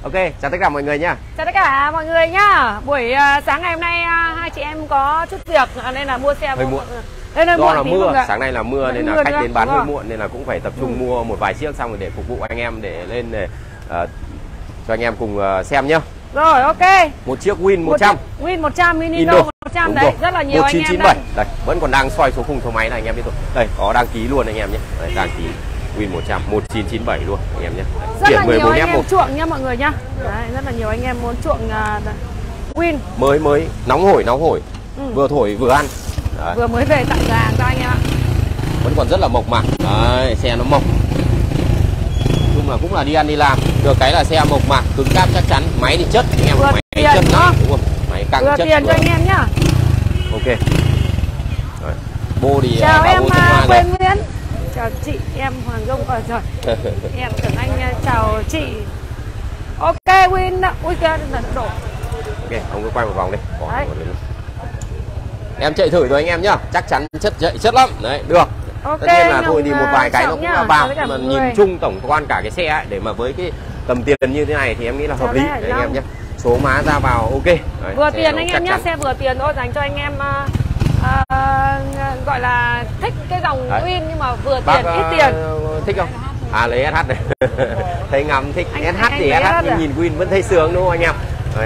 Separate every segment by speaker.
Speaker 1: Ok, chào tất cả mọi người nhá.
Speaker 2: Chào tất cả mọi người nhá. Buổi sáng ngày hôm nay hai chị em có chút việc nên là mua xe
Speaker 1: hơi muộn.
Speaker 2: Do
Speaker 1: là mưa, sáng nay là mưa nên là khách đến bán hơi muộn nên là cũng phải tập trung mua một vài chiếc xong rồi để phục vụ anh em để lên để cho anh em cùng xem nhá.
Speaker 2: Rồi ok.
Speaker 1: Một chiếc Win 100.
Speaker 2: Win 100 mini 100 đấy, rất là nhiều
Speaker 1: 1997.
Speaker 2: anh em đây.
Speaker 1: Đây, vẫn còn đang soi số khung số máy này anh em biết thôi. Đây, có đăng ký luôn anh em nhé. Đây, đăng ký Win 100 1997 luôn anh em nhé.
Speaker 2: Rất là nhiều anh em chuộng nha mọi người nhá. Đấy, rất là nhiều anh em muốn chuộng Win
Speaker 1: mới nóng hổi. Vừa thổi vừa ăn. Đấy.
Speaker 2: Vừa mới về tặng cửa hàng cho anh em ạ.
Speaker 1: Vẫn còn rất là mộc mạc. Đấy, xe nó mộc. Nhưng mà cũng là đi ăn đi làm. Được cái là xe mộc mạc, cứng cáp chắc chắn, máy thì chất anh em,
Speaker 2: vừa
Speaker 1: máy
Speaker 2: tiền
Speaker 1: chất
Speaker 2: đúng không?
Speaker 1: Đúng không? Máy căng
Speaker 2: vừa
Speaker 1: chất
Speaker 2: tiền cho anh em nhá.
Speaker 1: Ok. Rồi. Bô thì
Speaker 2: chào em Quê Nguyễn. Chào chị em Hoàng Dung rồi. Em tưởng anh chào chị. Ok Win. Ui kìa là đổ.
Speaker 1: Ok, ông cứ quay một vòng đi. Em chạy thử rồi anh em nhá, chắc chắn chất lắm. Đấy, được.
Speaker 2: Ok,
Speaker 1: tất nhiên là thôi thì một vài cái nó cũng là vào, mà nhìn chung tổng quan cả cái xe ấy, để mà với cái tầm tiền như thế này thì em nghĩ là hợp lý đấy, anh em nhé. Số má ra vào ok. Đấy,
Speaker 2: vừa tiền anh em nhé, xe vừa tiền thôi, dành cho anh em gọi là thích cái dòng Win nhưng mà vừa tiền ít tiền.
Speaker 1: Thích không? Lấy SH này. Thấy ngắm thích SH thì SH nhưng nhìn Win vẫn thấy sướng đúng không anh em? Đấy.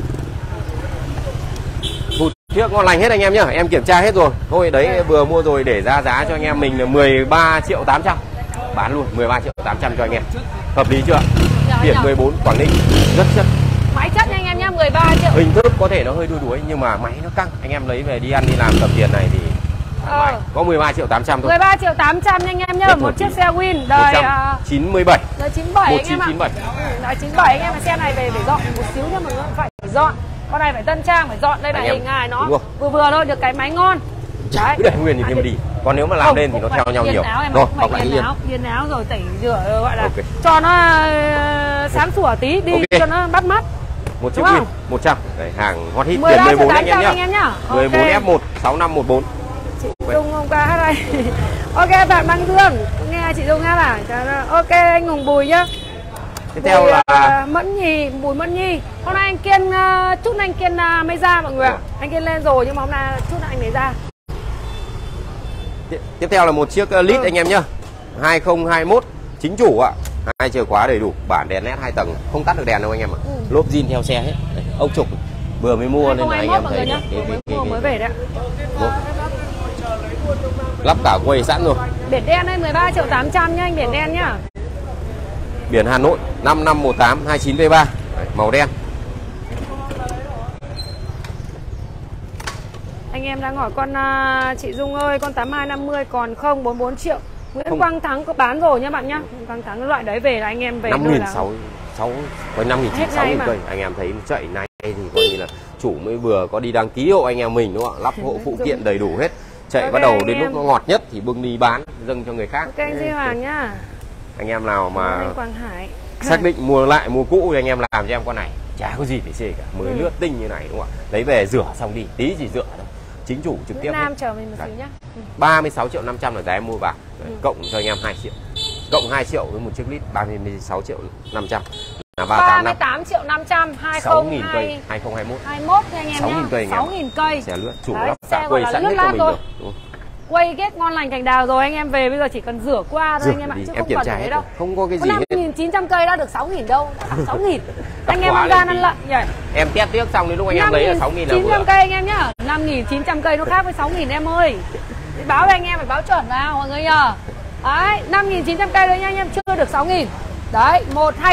Speaker 1: Chiếc ngon lành hết anh em nhá, em kiểm tra hết rồi. Thôi đấy vừa mua rồi để ra giá cho anh em mình là 13.800.000. Bán luôn 13.800.000 cho anh em. Hợp lý chưa? Biển 14 Quảng Ninh rất chất.
Speaker 2: Máy chất nha anh em nhá, 13 triệu.
Speaker 1: Hình thức có thể nó hơi đuôi đuối nhưng mà máy nó căng. Anh em lấy về đi ăn đi làm tầm tiền này thì có 13.800.000 thôi.
Speaker 2: 13.800.000 nha anh em nhá, một chiếc xe Win đời
Speaker 1: 97.
Speaker 2: Đời 97 anh em ạ.
Speaker 1: 1997.
Speaker 2: Đời 97 anh em, xe này về phải dọn một xíu nhưng mà nó phải dọn. Con này phải tân trang, phải dọn. Đây là hình hài nó vừa thôi, được cái máy ngon.
Speaker 1: Đấy. Cứ để nguyên như thế mà đi. Còn nếu mà làm lên thì nó theo nhau nhiều. Rồi, học lại
Speaker 2: yên áo rồi tẩy rửa gọi là cho nó sáng sủa tí đi cho nó bắt mắt.
Speaker 1: Một chiếc Win 100. Đấy, hàng hot hit biển 14 anh em nhá. 14 F1 6514.
Speaker 2: Chị Dung hôm qua hát đây. Ok bạn Đăng Dương, nghe chị Dung hát à? Ok anh Hùng Bùi nhá.
Speaker 1: Tiếp theo là
Speaker 2: Mẫn Nhi, Bùi Mẫn Nhi. Hôm nay anh Kiên chút anh Kiên mới ra mọi người ạ. Anh Kiên lên rồi nhưng mà hôm nay chút anh mới ra.
Speaker 1: Tiếp theo là một chiếc Lít anh em nhá. 2021 chính chủ ạ. 2 chìa khóa đầy đủ, bản đèn LED 2 tầng, không tắt được đèn đâu anh em ạ. Lốp zin theo xe hết. Đấy, ốc trục vừa mới mua nên là anh em thấy
Speaker 2: cái mới về đấy ạ.
Speaker 1: Lắp cả quầy sẵn rồi.
Speaker 2: Biển đen đây 13.800.000 nhá anh, biển đen nhá.
Speaker 1: Biển Hà Nội 5518 29V3. Đấy, màu đen.
Speaker 2: Anh em đang hỏi con chị Dung ơi, con 8250 còn không 44 triệu. Nguyễn Quang Thắng có bán rồi nhá bạn nhá. Nguyễn Quang Thắng loại đấy về là anh em về
Speaker 1: 5.600 cây. Anh em thấy chạy này thì coi như là chủ mới vừa có đi đăng ký hộ anh em mình đúng không ạ? Lắp hộ phụ kiện đầy đủ hết. Chạy bắt đầu đến lúc nó ngọt nhất thì bưng đi bán dâng cho người khác.
Speaker 2: Ok anh Duy Hoàng nhá.
Speaker 1: Anh em nào mà
Speaker 2: anh Quang Hải
Speaker 1: xác định mua lại mua cũ thì anh em làm cho em con này chả có gì phải xê cả, mới lướt tinh như này đúng không ạ? Lấy về rửa xong đi, tí gì rửa đâu. Chính chủ trực tiếp
Speaker 2: Nam chờ mình một xíu nhá.
Speaker 1: 36.500.000 là giá em mua vào. Cộng cho anh em 2 triệu. Cộng 2 triệu với một chiếc Lít 36.500.000 là
Speaker 2: 38.500.000
Speaker 1: 6.000 cây 2021
Speaker 2: nha anh em
Speaker 1: 6.000 cây.
Speaker 2: 6.000 cây.
Speaker 1: Xe lướt chủ lắp cả quầy sẵn hết cho mình rồi.
Speaker 2: Quay ghét ngon lành cành đào rồi, anh em về bây giờ chỉ cần rửa qua thôi anh em ạ, chứ không cần phải đâu.
Speaker 1: Không có cái gì hết.
Speaker 2: 5.900 cây đã được 6.000 đâu, đã 6.000. Anh em ăn gan ăn lợn nhỉ.
Speaker 1: Em test tiếc xong đến lúc anh em lấy là 6.000 là
Speaker 2: 900 cây anh em nhá. 5.900 cây nó khác với 6.000 em ơi. Thì báo với anh em phải báo chuẩn vào mọi người nhờ. Đấy, 5.900 cây đấy nha anh em, chưa được 6.000. Đấy,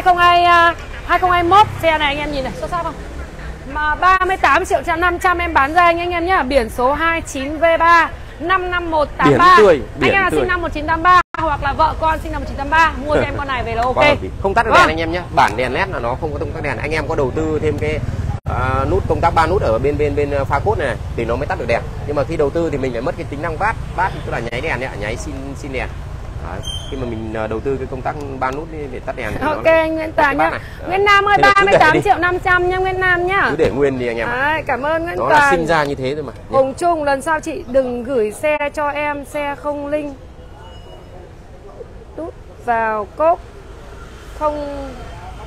Speaker 2: 2021 xe này anh em nhìn này, xuất sắc không? Mà 38.500.000 em bán ra anh em nhá, biển số 29V3 55183. Anh em là sinh năm 1983 hoặc là vợ con sinh năm 1983 mua cho em con này về là ok.
Speaker 1: Không tắt được đèn anh em nhé. Bản đèn LED là nó không có công tắc đèn. Anh em có đầu tư thêm cái nút công tắc 3 nút ở bên pha cốt này thì nó mới tắt được đèn. Nhưng mà khi đầu tư thì mình lại mất cái tính năng bát tức là nháy đèn đấy, nháy xin đèn. Đấy. Khi mà mình đầu tư cái công tắc 3 nút để tắt đèn.
Speaker 2: Ok anh Nguyễn Toàn nhá. Nguyễn Nam ơi 38.500.000 nha Nguyễn Nam nhá.
Speaker 1: Cứ để nguyên đi anh em.
Speaker 2: Đấy, cảm ơn Nguyễn Toàn.
Speaker 1: Nó là sinh ra như thế thôi mà.
Speaker 2: Hồng Trung lần sau chị đừng gửi xe cho em, xe không linh. Đút vào cốc. Không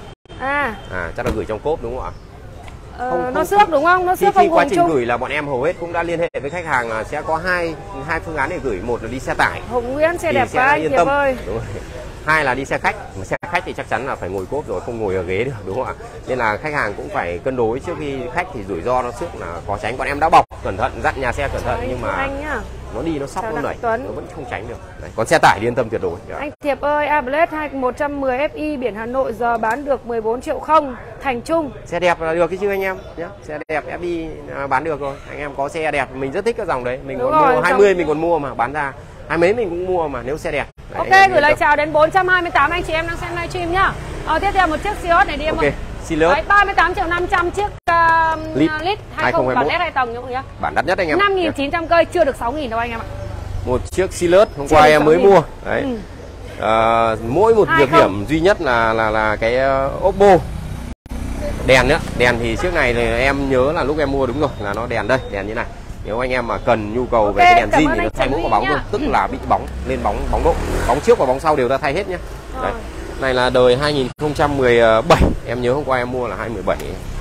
Speaker 1: Chắc là gửi trong cốp đúng không ạ?
Speaker 2: Nó xước đúng không? Nó xước không.
Speaker 1: Khi quá trình gửi là bọn em hầu hết cũng đã liên hệ với khách hàng là sẽ có hai phương án để gửi. Một là đi xe tải,
Speaker 2: Hồng Nguyễn xe đẹp quá anh Thiệp ơi.
Speaker 1: Đúng rồi. Hai là đi xe khách. Xe khách thì chắc chắn là phải ngồi cốp rồi, không ngồi ở ghế được đúng không ạ? Nên là khách hàng cũng phải cân đối trước khi khách thì rủi ro nó xước là có tránh. Bọn em đã bọc cẩn thận, dặn nhà xe cẩn thận nhưng mà nó đi nó sóc nó nảy, nó vẫn không tránh được. Đấy. Còn xe tải thì yên tâm tuyệt đối.
Speaker 2: Anh Thiệp ơi, Ablet 110 FI biển Hà Nội giờ bán được 14 triệu không, Thành Trung.
Speaker 1: Xe đẹp là được cái chứ anh em nhé. Xe đẹp FI bán được rồi. Anh em có xe đẹp, mình rất thích cái dòng đấy. Mình còn mua 20 mình còn mua mà bán ra 20 mấy mình cũng mua mà nếu xe đẹp. Đấy,
Speaker 2: ok, gửi lời chào đến 428 anh chị em đang xem livestream nhá. Tiếp theo một chiếc Sirius này đi em ơi.
Speaker 1: Sirius
Speaker 2: 38 triệu 500 chiếc lít 20 bản led 2 tầng nhá.
Speaker 1: Bản đắt nhất anh em.
Speaker 2: 5.900 cây, chưa được 6.000 đâu anh em ạ.
Speaker 1: Một chiếc Sirius hôm qua em mới mua. Đấy. Mỗi một nhược điểm duy nhất là cái Oppo. Đèn nữa, đèn thì chiếc này thì em nhớ là lúc em mua đúng rồi là nó đèn đây, đèn như này. Nếu anh em mà cần nhu cầu về cái đèn zin thì nó thay mỗi quả bóng luôn, tức là bị bóng lên bóng độ, bóng trước và bóng sau đều ta thay hết nhé. Đấy. Này là đời 2017, em nhớ hôm qua em mua là 2017.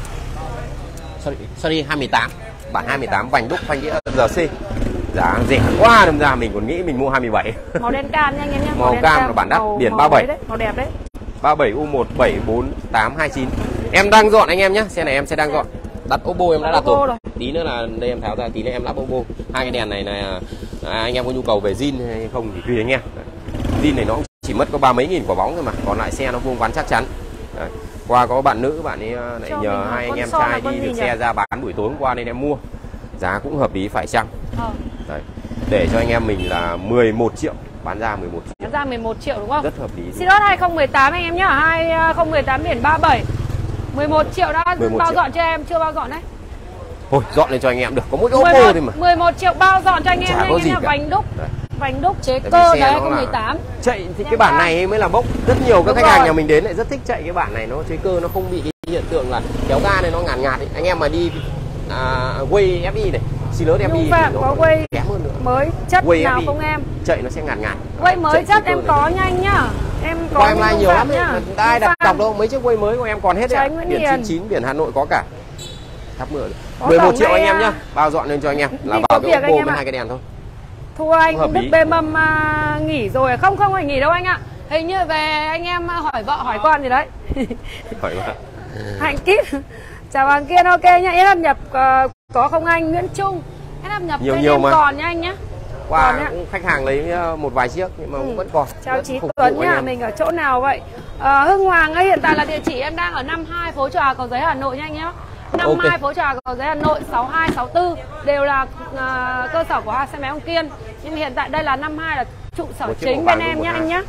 Speaker 1: Sorry 2018, bản 2018 vành đúc phanh đĩa RC. Giá rẻ quá đâm ra mình còn nghĩ mình mua 27.
Speaker 2: Màu đen cam nha anh em nhé.
Speaker 1: Màu cam là bản đắt, biển 37.
Speaker 2: Đấy, màu đẹp đấy.
Speaker 1: 37U1 74829. Em đang dọn anh em nhé, xe này em sẽ đang dọn. Đặt Oppo em đã đặt rồi. Tí nữa là đây em tháo ra, tí nữa em lắp Oppo. Hai cái đèn này là anh em có nhu cầu về zin hay không thì tùy anh em. Zin này nó chỉ mất có 30 mấy nghìn quả bóng thôi mà, còn lại xe nó vuông vắn chắc chắn. Đấy. Qua có bạn nữ bạn ấy lại nhờ hai anh em trai đi được xe ra bán buổi tối hôm qua nên em mua. Giá cũng hợp lý phải chăng. Đấy. Để cho anh em mình là 11 triệu, bán ra 11 triệu.
Speaker 2: Bán ra 11 triệu đúng không?
Speaker 1: Rất hợp lý.
Speaker 2: Sirius 2018 anh em nhá, 2018 biển 37. 11 triệu đã
Speaker 1: 11
Speaker 2: bao
Speaker 1: triệu.
Speaker 2: dọn cho em, chưa bao dọn đấy.
Speaker 1: Thôi dọn lên cho anh em được, có mỗi Oppo thôi mà.
Speaker 2: 11 triệu bao dọn cho anh em
Speaker 1: chả có gì cả.
Speaker 2: Vành đúc chế cơ đấy 2018.
Speaker 1: Chạy thì cái bản này mới là bốc. Rất nhiều các khách hàng nhà mình đến lại rất thích chạy cái bản này, nó chế cơ nó không bị cái hiện tượng là kéo ga này nó ngạt ngạt ấy. Anh em mà đi Way FI này, Sirius FI thì nó
Speaker 2: có Way
Speaker 1: kém hơn nữa.
Speaker 2: Mới chất
Speaker 1: Way
Speaker 2: nào
Speaker 1: FI,
Speaker 2: không em?
Speaker 1: chạy nó sẽ ngạt ngạt.
Speaker 2: Way mới chất em có nhanh nhá. Em có
Speaker 1: em like nhiều lắm ấy. Ai đặt cọc đâu, mấy chiếc Way mới của em còn hết đấy. Biển 99, biển Hà Nội có cả. Thắp mưa. 11 triệu anh em nhá. Bao dọn lên cho anh em là vào cái Oppo với hai cái đèn thôi.
Speaker 2: Thua anh Đức Bê Mâm nghỉ rồi. Không phải nghỉ đâu anh ạ. Hình như về anh em hỏi vợ hỏi con gì đấy.
Speaker 1: Hỏi vợ.
Speaker 2: Hạnh Kíp. Chào bạn Kiên, ok nhá. Em đăng nhập có không anh? Nguyễn Trung. Em đăng nhập
Speaker 1: nhiều mà
Speaker 2: còn nha anh nhá.
Speaker 1: Qua cũng khách hàng lấy một vài chiếc nhưng mà vẫn còn.
Speaker 2: Chào Chí Tuấn nhá, mình ở chỗ nào vậy? Hưng Hoàng ấy, hiện tại là địa chỉ em đang ở 52 phố Trà Cầu Giấy Hà Nội nha anh nhé. 52 phố Trà Cầu Giấy Hà Nội, 62, 64 đều là cơ sở của xe máy ông Kiên. Nhưng hiện tại đây là 52 là trụ sở chính bên em nhá anh nhá.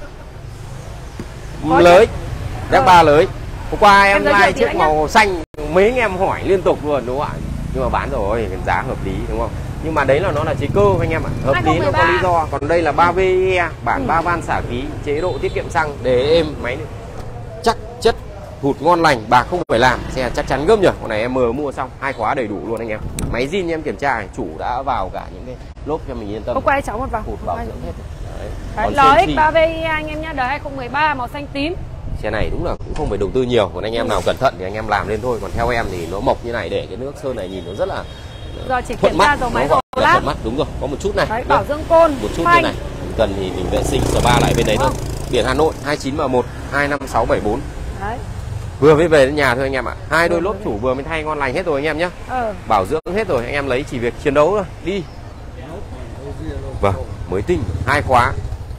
Speaker 1: Lưới, Jack 3 lưới. Hôm qua em like chiếc màu xanh, mấy anh em hỏi liên tục luôn đúng không ạ? Nhưng mà bán rồi, giá hợp lý đúng không? Nhưng mà đấy là nó là chế cơ anh em ạ, hợp lý nó có lý do. Còn đây là 3VE, bản 3 van xả khí, chế độ tiết kiệm xăng để êm máy chắc chất hụt ngon lành, bạc không phải làm, xe chắc chắn gấp nhỉ. Con này em vừa mua xong, 2 khóa đầy đủ luôn anh em. Máy zin em kiểm tra, chủ đã vào cả những cái lốp cho mình yên tâm.
Speaker 2: Hôm qua cháu một vòng.
Speaker 1: Hụt bảo dưỡng hết.
Speaker 2: LX 3VE anh em nhá, đời 2013 màu xanh tím.
Speaker 1: Xe này đúng là cũng không phải đầu tư nhiều, còn anh em nào cẩn thận thì anh em làm lên thôi. Còn theo em thì nó mộc như này để cái nước sơn này nhìn nó rất là
Speaker 2: giờ chỉ kiểm tra dầu máy lát.
Speaker 1: Mắt đúng rồi, có một chút này.
Speaker 2: Đấy, bảo dưỡng côn,
Speaker 1: một chút như này. Cần thì mình vệ sinh spa lại bên đấy thôi. Biển Hà Nội 29M1 25674. Đấy. Vừa mới về đến nhà thôi anh em ạ. Hai đôi lốp chủ vừa mới thay ngon lành hết rồi anh em nhé. Bảo dưỡng hết rồi, anh em lấy chỉ việc chiến đấu thôi, đi. Vâng, mới tinh, 2 khóa.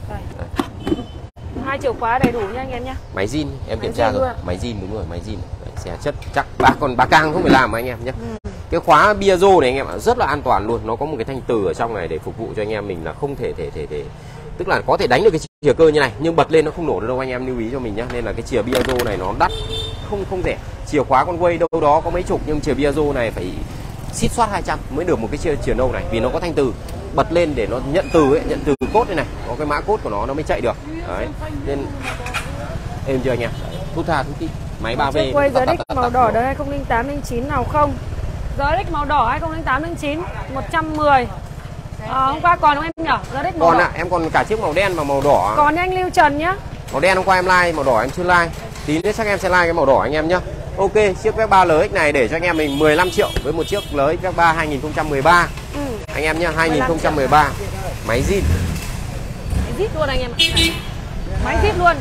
Speaker 2: 2 chìa khóa đầy đủ nha anh em nhé.
Speaker 1: Máy zin em kiểm tra rồi, máy zin đúng rồi, máy zin. Xe chất chắc còn bá càng không phải làm mà anh em nhé. Cái khóa Biazo này anh em ạ, rất là an toàn luôn. Nó có một cái thanh từ ở trong này để phục vụ cho anh em mình là không thể tức là có thể đánh được cái chìa cơ như này nhưng bật lên nó không nổ được đâu anh em lưu ý cho mình nhé. Nên là cái chìa Biazo này nó đắt, không rẻ. Chìa khóa con Way đâu đó có mấy chục nhưng chìa Biazo này phải xít soát 200 mới được một cái chìa nâu này, vì nó có thanh từ bật lên để nó nhận từ cốt này, có cái mã cốt của nó mới chạy được. Đấy. Nên êm chưa anh em? Thút tha thút tít. Máy 3V.
Speaker 2: Quay ZX màu đỏ đời 2008 09 nào không? ZX màu đỏ 2008 09 110. Hôm qua còn không em nhỉ? ZX màu
Speaker 1: còn
Speaker 2: đỏ.
Speaker 1: Em còn cả chiếc màu đen và màu đỏ.
Speaker 2: Còn anh Lưu Trần nhá.
Speaker 1: Màu đen hôm qua em like, màu đỏ em chưa like. Tí nữa chắc em sẽ like cái màu đỏ anh em nhé. Ok, chiếc Vespa LX này để cho anh em mình 15 triệu với một chiếc LX Vespa 2013. Anh em nhé, 2013. Máy zin.
Speaker 2: Máy zin luôn anh em ạ. Máy zin luôn.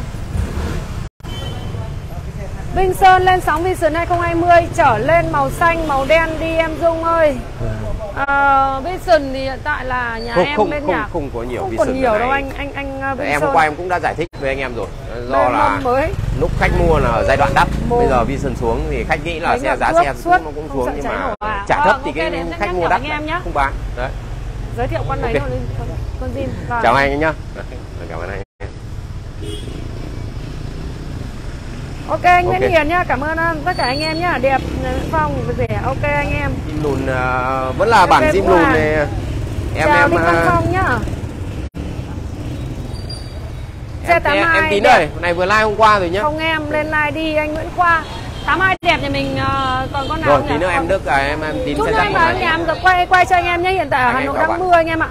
Speaker 2: Vinh Sơn lên sóng Vision 2020 trở lên màu xanh, màu đen đi em Dung ơi. Vision thì hiện tại là nhà em bên nhà
Speaker 1: không có nhiều,
Speaker 2: không còn nhiều đâu anh Vinh
Speaker 1: em
Speaker 2: Sơn.
Speaker 1: hôm qua em cũng đã giải thích với anh em rồi. Do
Speaker 2: bên
Speaker 1: là lúc khách mua là giai đoạn đắt, bây giờ Vision xuống thì khách nghĩ là giá xe nó cũng xuống, nhưng mà trả thấp thì cái khách mua đắt không bán. Đấy.
Speaker 2: Giới thiệu con này thôi, con zin.
Speaker 1: Chào anh nhá. Cảm ơn anh.
Speaker 2: Ok anh Nguyễn Hiền nhá, cảm ơn tất cả anh em nhá, đẹp Phong rẻ. Ok anh em.
Speaker 1: Zin lùn vẫn là bản zin lùn này.
Speaker 2: Chào Đinh Văn Phong nhá.
Speaker 1: Em Tín ơi, này vừa like hôm qua rồi nhá.
Speaker 2: Không em lên like đi anh Nguyễn Khoa. 82 đẹp nhà mình còn con nào
Speaker 1: rồi,
Speaker 2: không
Speaker 1: tí nữa em Đức em Tín
Speaker 2: chút
Speaker 1: sẽ
Speaker 2: nữa em vào nhà em quay cho anh em nhé. Hiện tại ở Hà Nội đang mưa anh em ạ.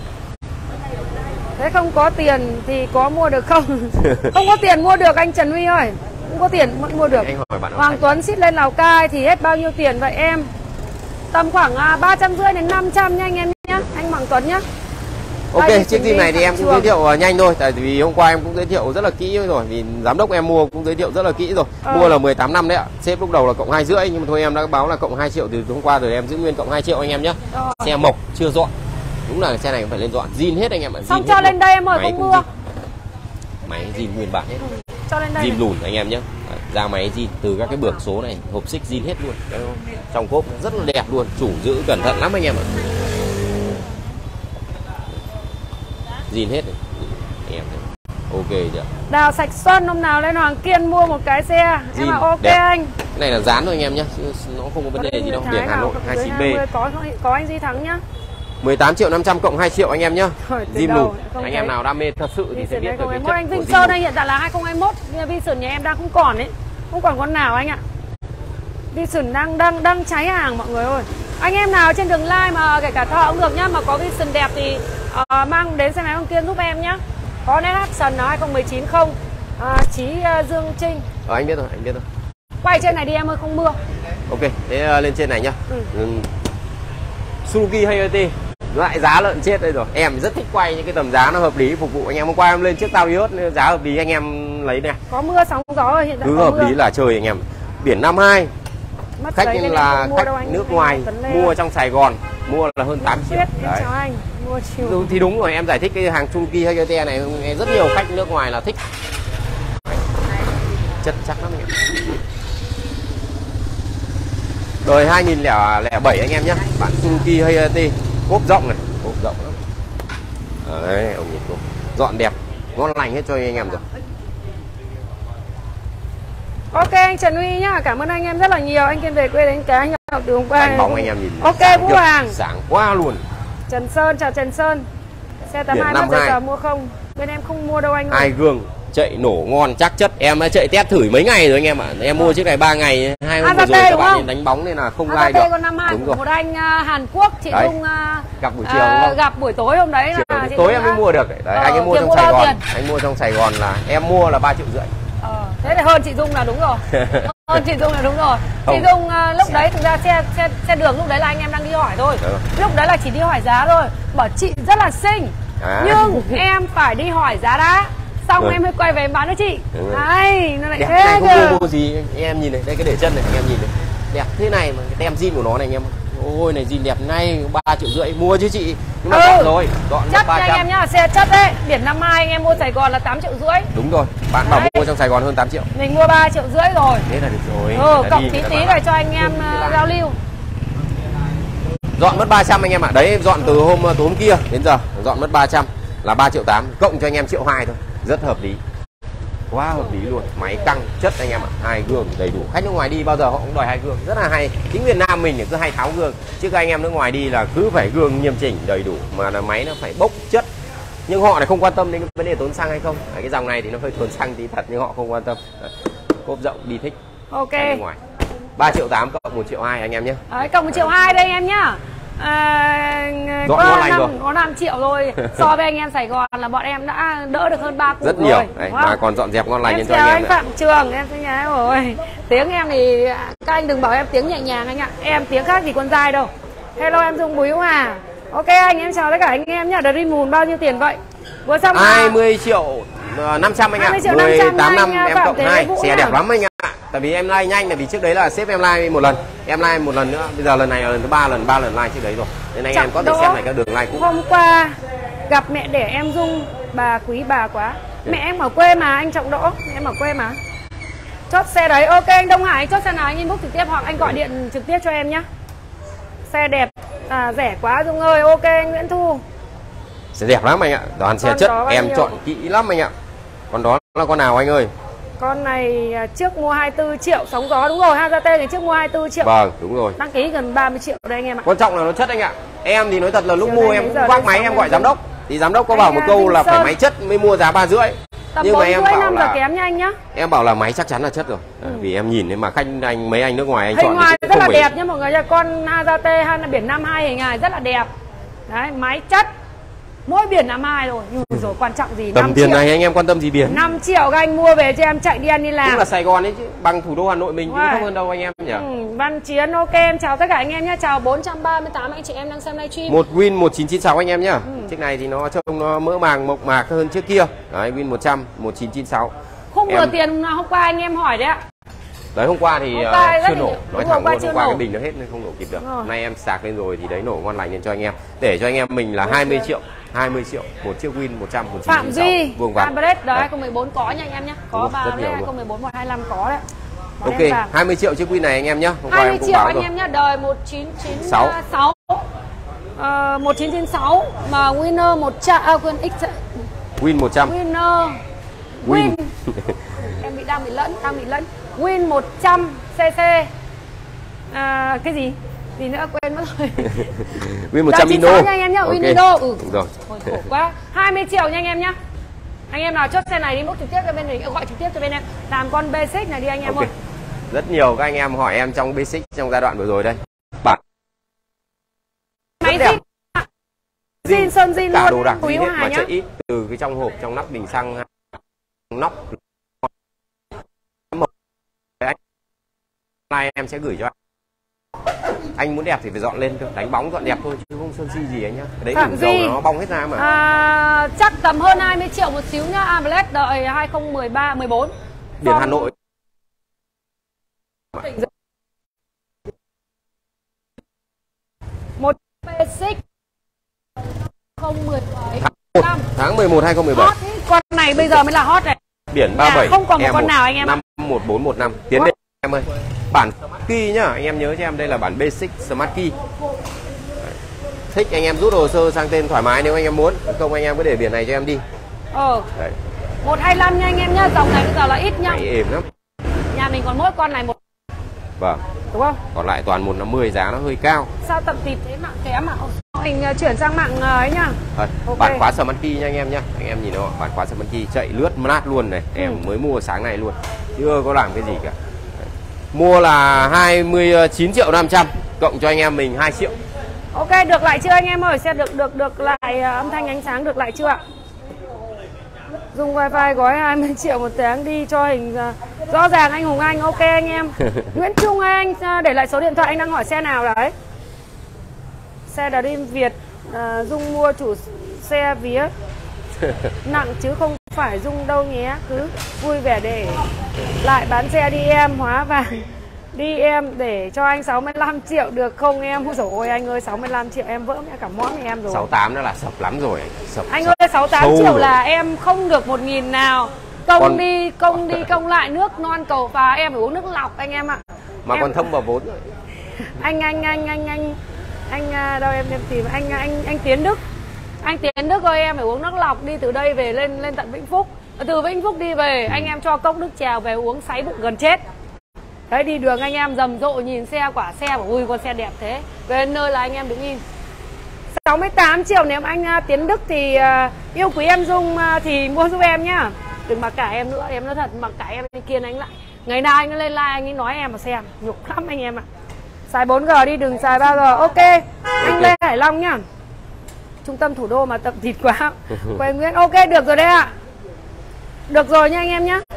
Speaker 2: Thế không có tiền thì có mua được không? Không có tiền mua được anh Trần Huy ơi. Không có tiền vẫn mua được.
Speaker 1: Anh hỏi bạn
Speaker 2: Hoàng Tuấn ship lên Lào Cai thì hết bao nhiêu tiền vậy em? Tầm khoảng 350 đến 500 nha anh em nhé. Anh Hoàng Tuấn nhé.
Speaker 1: Ok, chiếc zin này thì em cũng giới thiệu nhanh thôi. Tại vì hôm qua em cũng giới thiệu rất là kỹ rồi. Vì giám đốc em mua cũng giới thiệu rất là kỹ rồi. Mua là 18 năm đấy ạ. Sếp lúc đầu là cộng 2,5. Nhưng mà thôi em đã báo là cộng 2 triệu từ hôm qua rồi, em giữ nguyên cộng 2 triệu anh em nhé. Xe mộc chưa dọn. Đúng là xe này phải lên dọn. Zin hết anh em ạ.
Speaker 2: Xong cho lên đây em ơi, không mưa.
Speaker 1: Máy zin nguyên bản hết.
Speaker 2: Cho lên đây.
Speaker 1: Zin lùn anh em nhé. Ra máy zin từ các cái bược số này, hộp xích zin hết luôn. Trong cốp rất là đẹp luôn. Chủ giữ cẩn thận lắm anh em ạ. Zin hết này. Em ok chưa?
Speaker 2: Đào Sạch Xuân hôm nào lên Hoàng Kiên mua một cái xe.
Speaker 1: Zin
Speaker 2: Em bảo ok
Speaker 1: đẹp.
Speaker 2: anh.
Speaker 1: Cái này là dán thôi anh em nhé, nó không có vấn đề gì đâu. Biển Hà Nội 29B.
Speaker 2: Có anh Duy Thắng nhá.
Speaker 1: 18 triệu 500 cộng 2 triệu anh em nhé. Zin lùn. Anh em nào đam mê thật sự thì sẽ biết được cái chất
Speaker 2: anh Vinh Sơn đây hiện tại là 2021, Vision nhà em đang không còn ấy. Không còn con nào anh ạ. Vision đang cháy hàng mọi người ơi. Anh em nào trên đường live mà kể cả thợ cũng được nhá, mà có Vision đẹp thì mang đến xe máy Hoàng Kiên giúp em nhá. Có Nextion 2019 không? Chí Dương Trinh.
Speaker 1: Anh biết rồi, anh biết rồi.
Speaker 2: Quay trên này đi em ơi, không mưa.
Speaker 1: Ok, thế lên trên này nhá. Suzuki Hayate lại giá lợn chết đây rồi. Em rất thích quay những cái tầm giá nó hợp lý phục vụ anh em. Hôm qua em lên trước tao Iốt giá hợp lý anh em lấy này.
Speaker 2: Có mưa sóng gió rồi, hiện tại
Speaker 1: cứ
Speaker 2: có
Speaker 1: hợp
Speaker 2: mưa.
Speaker 1: lý là trời anh em. Biển 52. Khách là khách nước ngoài mua trong Sài Gòn mua là hơn 8 triệu.
Speaker 2: Đấy. Chào anh. Mua chiều.
Speaker 1: Thì đúng rồi, em giải thích cái hàng Suzuki Hayate này rất nhiều khách nước ngoài là thích. Chất chắc lắm anh em. Đời 2007 anh em nhé. Bản Suzuki Hayate cốp rộng này, cốp rộng lắm. Đấy, ông nhìn cốp dọn đẹp, ngon lành hết cho anh em rồi.
Speaker 2: Ok anh Trần Huy nhá, cảm ơn anh em rất là nhiều. Anh Kiên về quê đánh cá anh học từ hôm qua.
Speaker 1: Đánh bóng anh em nhìn.
Speaker 2: Ok Vũ Hoàng.
Speaker 1: Sáng quá luôn.
Speaker 2: Trần Sơn, chào Trần Sơn. Xe 82 bao giờ mua không? Bên em không mua đâu anh ơi.
Speaker 1: Hai gương chạy nổ ngon chắc chất. Em đã chạy test thử mấy ngày rồi anh em ạ. Em mua chiếc này 3 ngày, 2 hôm vừa rồi các bạn đánh bóng nên là không like được.
Speaker 2: Con 52 của một anh Hàn Quốc, chị Dung
Speaker 1: gặp buổi chiều đúng không?
Speaker 2: Gặp buổi tối hôm đấy là
Speaker 1: tối em mới mua được đấy. Anh ấy mua trong Sài Gòn. Anh mua trong Sài Gòn là em mua là 3,5 triệu.
Speaker 2: Thế thì hơn chị Dung là đúng rồi. Hơn chị Dung là đúng rồi. Chị Dung lúc đấy thực ra xe đường lúc đấy là anh em đang đi hỏi thôi. Lúc đấy là chỉ đi hỏi giá thôi. Bảo chị rất là xinh. Nhưng em phải đi hỏi giá đã. Xong em mới quay về em bán cho chị. Đấy, nó lại
Speaker 1: đẹp,
Speaker 2: thế
Speaker 1: kìa. Không mua gì em nhìn này, đây cái để chân này anh em nhìn này. Đẹp thế này mà cái tem zin của nó này anh em. Ôi này zin đẹp này, 3,5 triệu mua chứ chị. Nhưng mà dọn rồi, dọn
Speaker 2: chất nha anh em nhá, xe chất đấy. Biển 52 anh em mua Sài Gòn là 8,5 triệu.
Speaker 1: Đúng rồi, bạn bảo mua trong Sài Gòn hơn 8 triệu.
Speaker 2: Mình mua 3,5 triệu rồi.
Speaker 1: Thế là được rồi.
Speaker 2: Cộng tí rồi cho anh em giao lưu.
Speaker 1: Dọn mất 300 anh em ạ. Đấy, dọn từ tối hôm kia đến giờ dọn mất 300 là 3,8 triệu, cộng cho anh em 1,2 triệu thôi. Rất hợp lý. Quá hợp lý luôn. Máy căng chất anh em ạ. 2 gương đầy đủ. Khách nước ngoài đi bao giờ họ cũng đòi 2 gương, rất là hay. Chính Việt Nam mình thì cứ hay tháo gương, chứ các anh em nước ngoài đi là cứ phải gương nghiêm chỉnh đầy đủ, mà là máy nó phải bốc chất. Nhưng họ lại không quan tâm đến cái vấn đề tốn xăng hay không. Cái dòng này thì nó hơi tốn xăng tí thật, nhưng họ không quan tâm. Cốp rộng đi thích.
Speaker 2: Ok.
Speaker 1: Ngoài 3,8 triệu cộng 1,2 triệu anh em nhé.
Speaker 2: Đấy, cộng 1,2 triệu đây em nhá. có 5 triệu rồi. So với anh em Sài Gòn là bọn em đã đỡ được hơn 3 củ
Speaker 1: rất nhiều đấy, mà còn dọn dẹp ngon lành
Speaker 2: em
Speaker 1: cho anh em.
Speaker 2: Anh Phạm Trường, em xin nhá rồi. Tiếng em thì các anh đừng bảo em tiếng nhẹ nhàng anh ạ. Em tiếng khác gì con dai đâu. Hello em Dung Bùi à. Ok anh em chào tất cả anh em nhá. Dream Moon bao nhiêu tiền vậy? Vừa xong
Speaker 1: 20 triệu 500 anh ạ. 18 năm em cộng 2. Xe đẹp lắm anh ạ. Tại vì em like nhanh, tại vì trước đấy là sếp em like một lần, em like một lần nữa, bây giờ lần này là lần thứ 3 lần like trước đấy rồi, nên anh em có thể xem lại các đường like cũ.
Speaker 2: Hôm qua gặp mẹ đẻ em Dung, bà quý bà quá. Mẹ em ở quê mà anh Trọng Đỗ, em ở quê mà. Chốt xe đấy. Ok anh Đông Hải, chốt xe nào anh inbox trực tiếp hoặc anh gọi điện trực tiếp cho em nhá. Xe đẹp, rẻ quá Dung ơi. Ok anh Nguyễn Thu.
Speaker 1: Xe đẹp lắm anh ạ, toàn xe chất, em chọn kỹ lắm anh ạ. Còn đó là con nào anh ơi?
Speaker 2: Con này trước mua 24 triệu sóng gió, đúng rồi, Hazate này trước mua 24 triệu.
Speaker 1: Vâng, đúng rồi.
Speaker 2: Đăng ký gần 30 triệu đây anh em ạ.
Speaker 1: Quan trọng là nó chất anh ạ. Em thì nói thật là lúc mua em vác máy em gọi giám đốc, thì giám đốc có bảo một câu là phải máy chất mới mua giá 3,5. Nhưng mà em bảo là
Speaker 2: kém nha anh nhá.
Speaker 1: Em bảo là máy chắc chắn là chất rồi. Vì em nhìn thấy mà khách mấy anh nước ngoài anh
Speaker 2: hình
Speaker 1: chọn
Speaker 2: ngoài rất là đẹp nhá mọi người. Con Hazate hay là biển 52 hình hài rất là đẹp. Đấy, máy chất. Mỗi biển là mai rồi, nhưng rồi quan trọng gì?
Speaker 1: Tầm tiền này anh em quan tâm gì biển?
Speaker 2: 5 triệu các anh mua về cho em chạy đi ăn đi làm.
Speaker 1: Cũng là Sài Gòn đấy chứ, bằng thủ đô Hà Nội mình cũng không hơn đâu anh em nhỉ.
Speaker 2: Văn Chiến, ok em chào tất cả anh em nhé. Chào 438 anh chị em đang xem livestream.
Speaker 1: Một Win 1996 anh em nhá. Chiếc này thì nó trông nó mỡ màng mộc mạc hơn trước kia. Đấy, Win 100 1996.
Speaker 2: Không vừa tiền hôm qua anh em hỏi đấy ạ.
Speaker 1: Đấy hôm qua thì chưa nổ, nói thẳng luôn, hôm qua cái bình nó hết nên không nổ kịp được. Nay em sạc lên rồi thì đấy nổ ngon lành lên cho anh em. Để cho anh em mình là 20 triệu, một chiếc Win 100
Speaker 2: Phạm Duy,
Speaker 1: vuông vắn.
Speaker 2: Ambret đời 2014 có nha anh em nhé. Có 3 2014 125 có đấy.
Speaker 1: Ok, 20 triệu chiếc Win này anh em nhé. Hôm
Speaker 2: 20 triệu anh em nhé, đời 1996. 1996 mà Winner 100 quên X
Speaker 1: Win 100.
Speaker 2: Win. Em đang bị lẫn. Win 100 cc. Cái gì? Gì nữa quên mất rồi.
Speaker 1: Win 100 Ino.
Speaker 2: Nha anh em nhá, Win Ino.
Speaker 1: Đúng rồi.
Speaker 2: Khổ quá. 20 triệu nha anh em nhá. Anh em nào chốt xe này đi bốc trực tiếp cho bên mình, gọi trực tiếp cho bên em. Làm con basic này đi anh em ơi.
Speaker 1: Rất nhiều các anh em hỏi em trong basic trong giai đoạn vừa rồi đây. Bản
Speaker 2: máy zin sơn zin
Speaker 1: cả đồ đạc
Speaker 2: quý
Speaker 1: mà chạy ít, từ cái trong hộp, trong nắp bình xăng, nóc này em sẽ gửi cho anh muốn đẹp thì phải dọn lên thôi, đánh bóng dọn đẹp thôi chứ không sơn si gì anh nhá. Đấy đỉnh dầu nó bong hết ra mà.
Speaker 2: Chắc tầm hơn 20 triệu một xíu nhá. Amblet đợi 2013 14.
Speaker 1: Biển Hà Nội.
Speaker 2: Một basic 017
Speaker 1: tháng 11 2017.
Speaker 2: Hot, con này bây giờ mới là hot này.
Speaker 1: Biển 37.
Speaker 2: Không còn một con nào anh em ạ.
Speaker 1: 51415. Tiến đến em ơi. Bản Key nhá, anh em nhớ cho em đây là bản basic Smart Key. Thích anh em rút hồ sơ sang tên thoải mái nếu anh em muốn, không anh em cứ để biển này cho em đi.
Speaker 2: Đấy. 125 nha anh em nhá, dòng này bây giờ là ít nhá.
Speaker 1: Máy êm lắm.
Speaker 2: Nhà mình còn mỗi con này một.
Speaker 1: Vâng.
Speaker 2: Đúng không?
Speaker 1: Còn lại toàn 150, giá nó hơi cao.
Speaker 2: Sao tầm tịp thế mạng kém mà. Mình chuyển sang mạng ấy nhá.
Speaker 1: Okay. Bản khóa Smart Key nha anh em nhá. Anh em nhìn nó, bản khóa Smart Key chạy lướt nát luôn này. Em mới mua sáng nay luôn. Chưa có làm cái gì cả. Mua là 29 triệu 500 cộng cho anh em mình 2 triệu.
Speaker 2: Ok, được lại chưa anh em ơi? Xe được lại âm thanh ánh sáng được lại chưa ạ? Dùng wifi gói 20 triệu một tháng đi cho hình rõ ràng anh Hùng Anh. Ok anh em. Nguyễn Trung anh để lại số điện thoại, anh đang hỏi xe nào đấy. Xe Dream Việt. Dung mua chủ xe vía nặng chứ không phải Dung đâu nhé. Cứ vui vẻ để lại bán xe đi em. Hóa vàng đi em để cho anh 65 triệu được không em? Ôi dồi ôi anh ơi, 65 triệu em vỡ mẹ cả món em rồi.
Speaker 1: 68 nó là sập lắm rồi.
Speaker 2: Anh ơi 68 triệu rồi. Là em không được 1.000 nào. Công đi công lại nước non cầu phà em phải uống nước lọc anh em ạ.
Speaker 1: Mà em... còn thâm vào vốn rồi.
Speaker 2: Anh đâu em tìm anh Tiến Đức. Anh Tiến Đức ơi, em phải uống nước lọc đi từ đây về lên tận Vĩnh Phúc. Từ Vĩnh Phúc đi về anh em cho cốc nước chèo về uống sáy bụng gần chết. Đấy, đi đường anh em rầm rộ nhìn xe, quả xe bảo ui con xe đẹp thế. Về nơi là anh em đứng im. 68 triệu nếu anh Tiến Đức thì yêu quý em Dung thì mua giúp em nhá. Đừng mặc cả em nữa, em nói thật, mặc cả em đi kia anh lại. Ngày nào anh lên like anh ấy nói em mà xem, nhục lắm anh em ạ. Xài 4G đi, đừng xài 3G. Ok. Anh Long Lê Hải Long nhá. Trung tâm thủ đô mà tập thịt quá. Quê Nguyễn. Ok, được rồi đấy ạ. Được rồi nha anh em nhá.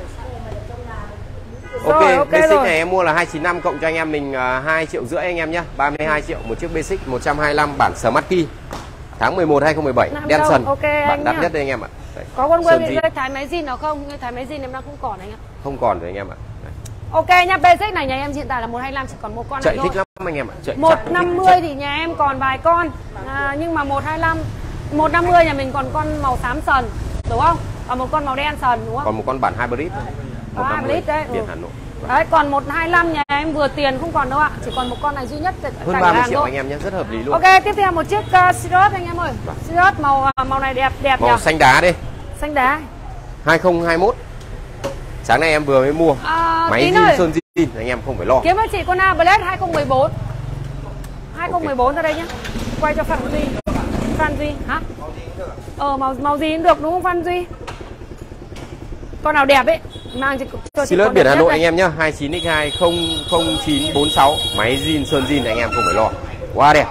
Speaker 1: Ok,
Speaker 2: ok
Speaker 1: basic
Speaker 2: rồi.
Speaker 1: này em mua là 295 cộng cho anh em mình 2,5 triệu anh em nhá. 32 triệu một chiếc basic 125 bản Smart Key. Tháng 11 2017, đen sần.
Speaker 2: Ok
Speaker 1: bản
Speaker 2: anh
Speaker 1: đắt
Speaker 2: nhá.
Speaker 1: nhất đây anh em ạ. Đấy.
Speaker 2: Có con quên cái thái máy zin nào không? Cái thái máy zin em đang không còn anh ạ.
Speaker 1: Không còn rồi anh em ạ. Đấy.
Speaker 2: Ok nhá, basic này nhà em hiện tại là 125 chỉ còn một con
Speaker 1: Chạy
Speaker 2: này
Speaker 1: thích
Speaker 2: thôi.
Speaker 1: lắm anh em ạ. Chạy
Speaker 2: 150 thì nhà em còn vài con. Nhưng mà 125, 150 nhà mình còn con màu xám sần, đúng không? Và một con màu đen sần đúng không?
Speaker 1: Còn một con bản hybrid thôi. 150
Speaker 2: hybrid đấy.
Speaker 1: biển Hà Nội.
Speaker 2: Đấy, còn 125 nhà em vừa tiền không còn đâu ạ. Chỉ còn một con này duy nhất
Speaker 1: hơn 30 triệu anh em nhé, rất hợp lý luôn.
Speaker 2: Ok, tiếp theo một chiếc Sirius anh em ơi. Sirius màu này đẹp nhỉ?
Speaker 1: Màu xanh đá đi.
Speaker 2: Xanh đá.
Speaker 1: 2021. Sáng nay em vừa mới mua. Máy zin sơn zin anh em không phải lo.
Speaker 2: Kiếm với chị con A Black 2014. 2014 ra đây nhá. Quay cho Phan Duy. Phan Duy hả? Màu gì cũng được đúng không Phan Duy? Con nào đẹp ấy mang cho chị.
Speaker 1: Sirius biển Hà Nội anh em nhá, 29x2 00946. Máy zin sơn zin anh em không phải lo. Quá đẹp.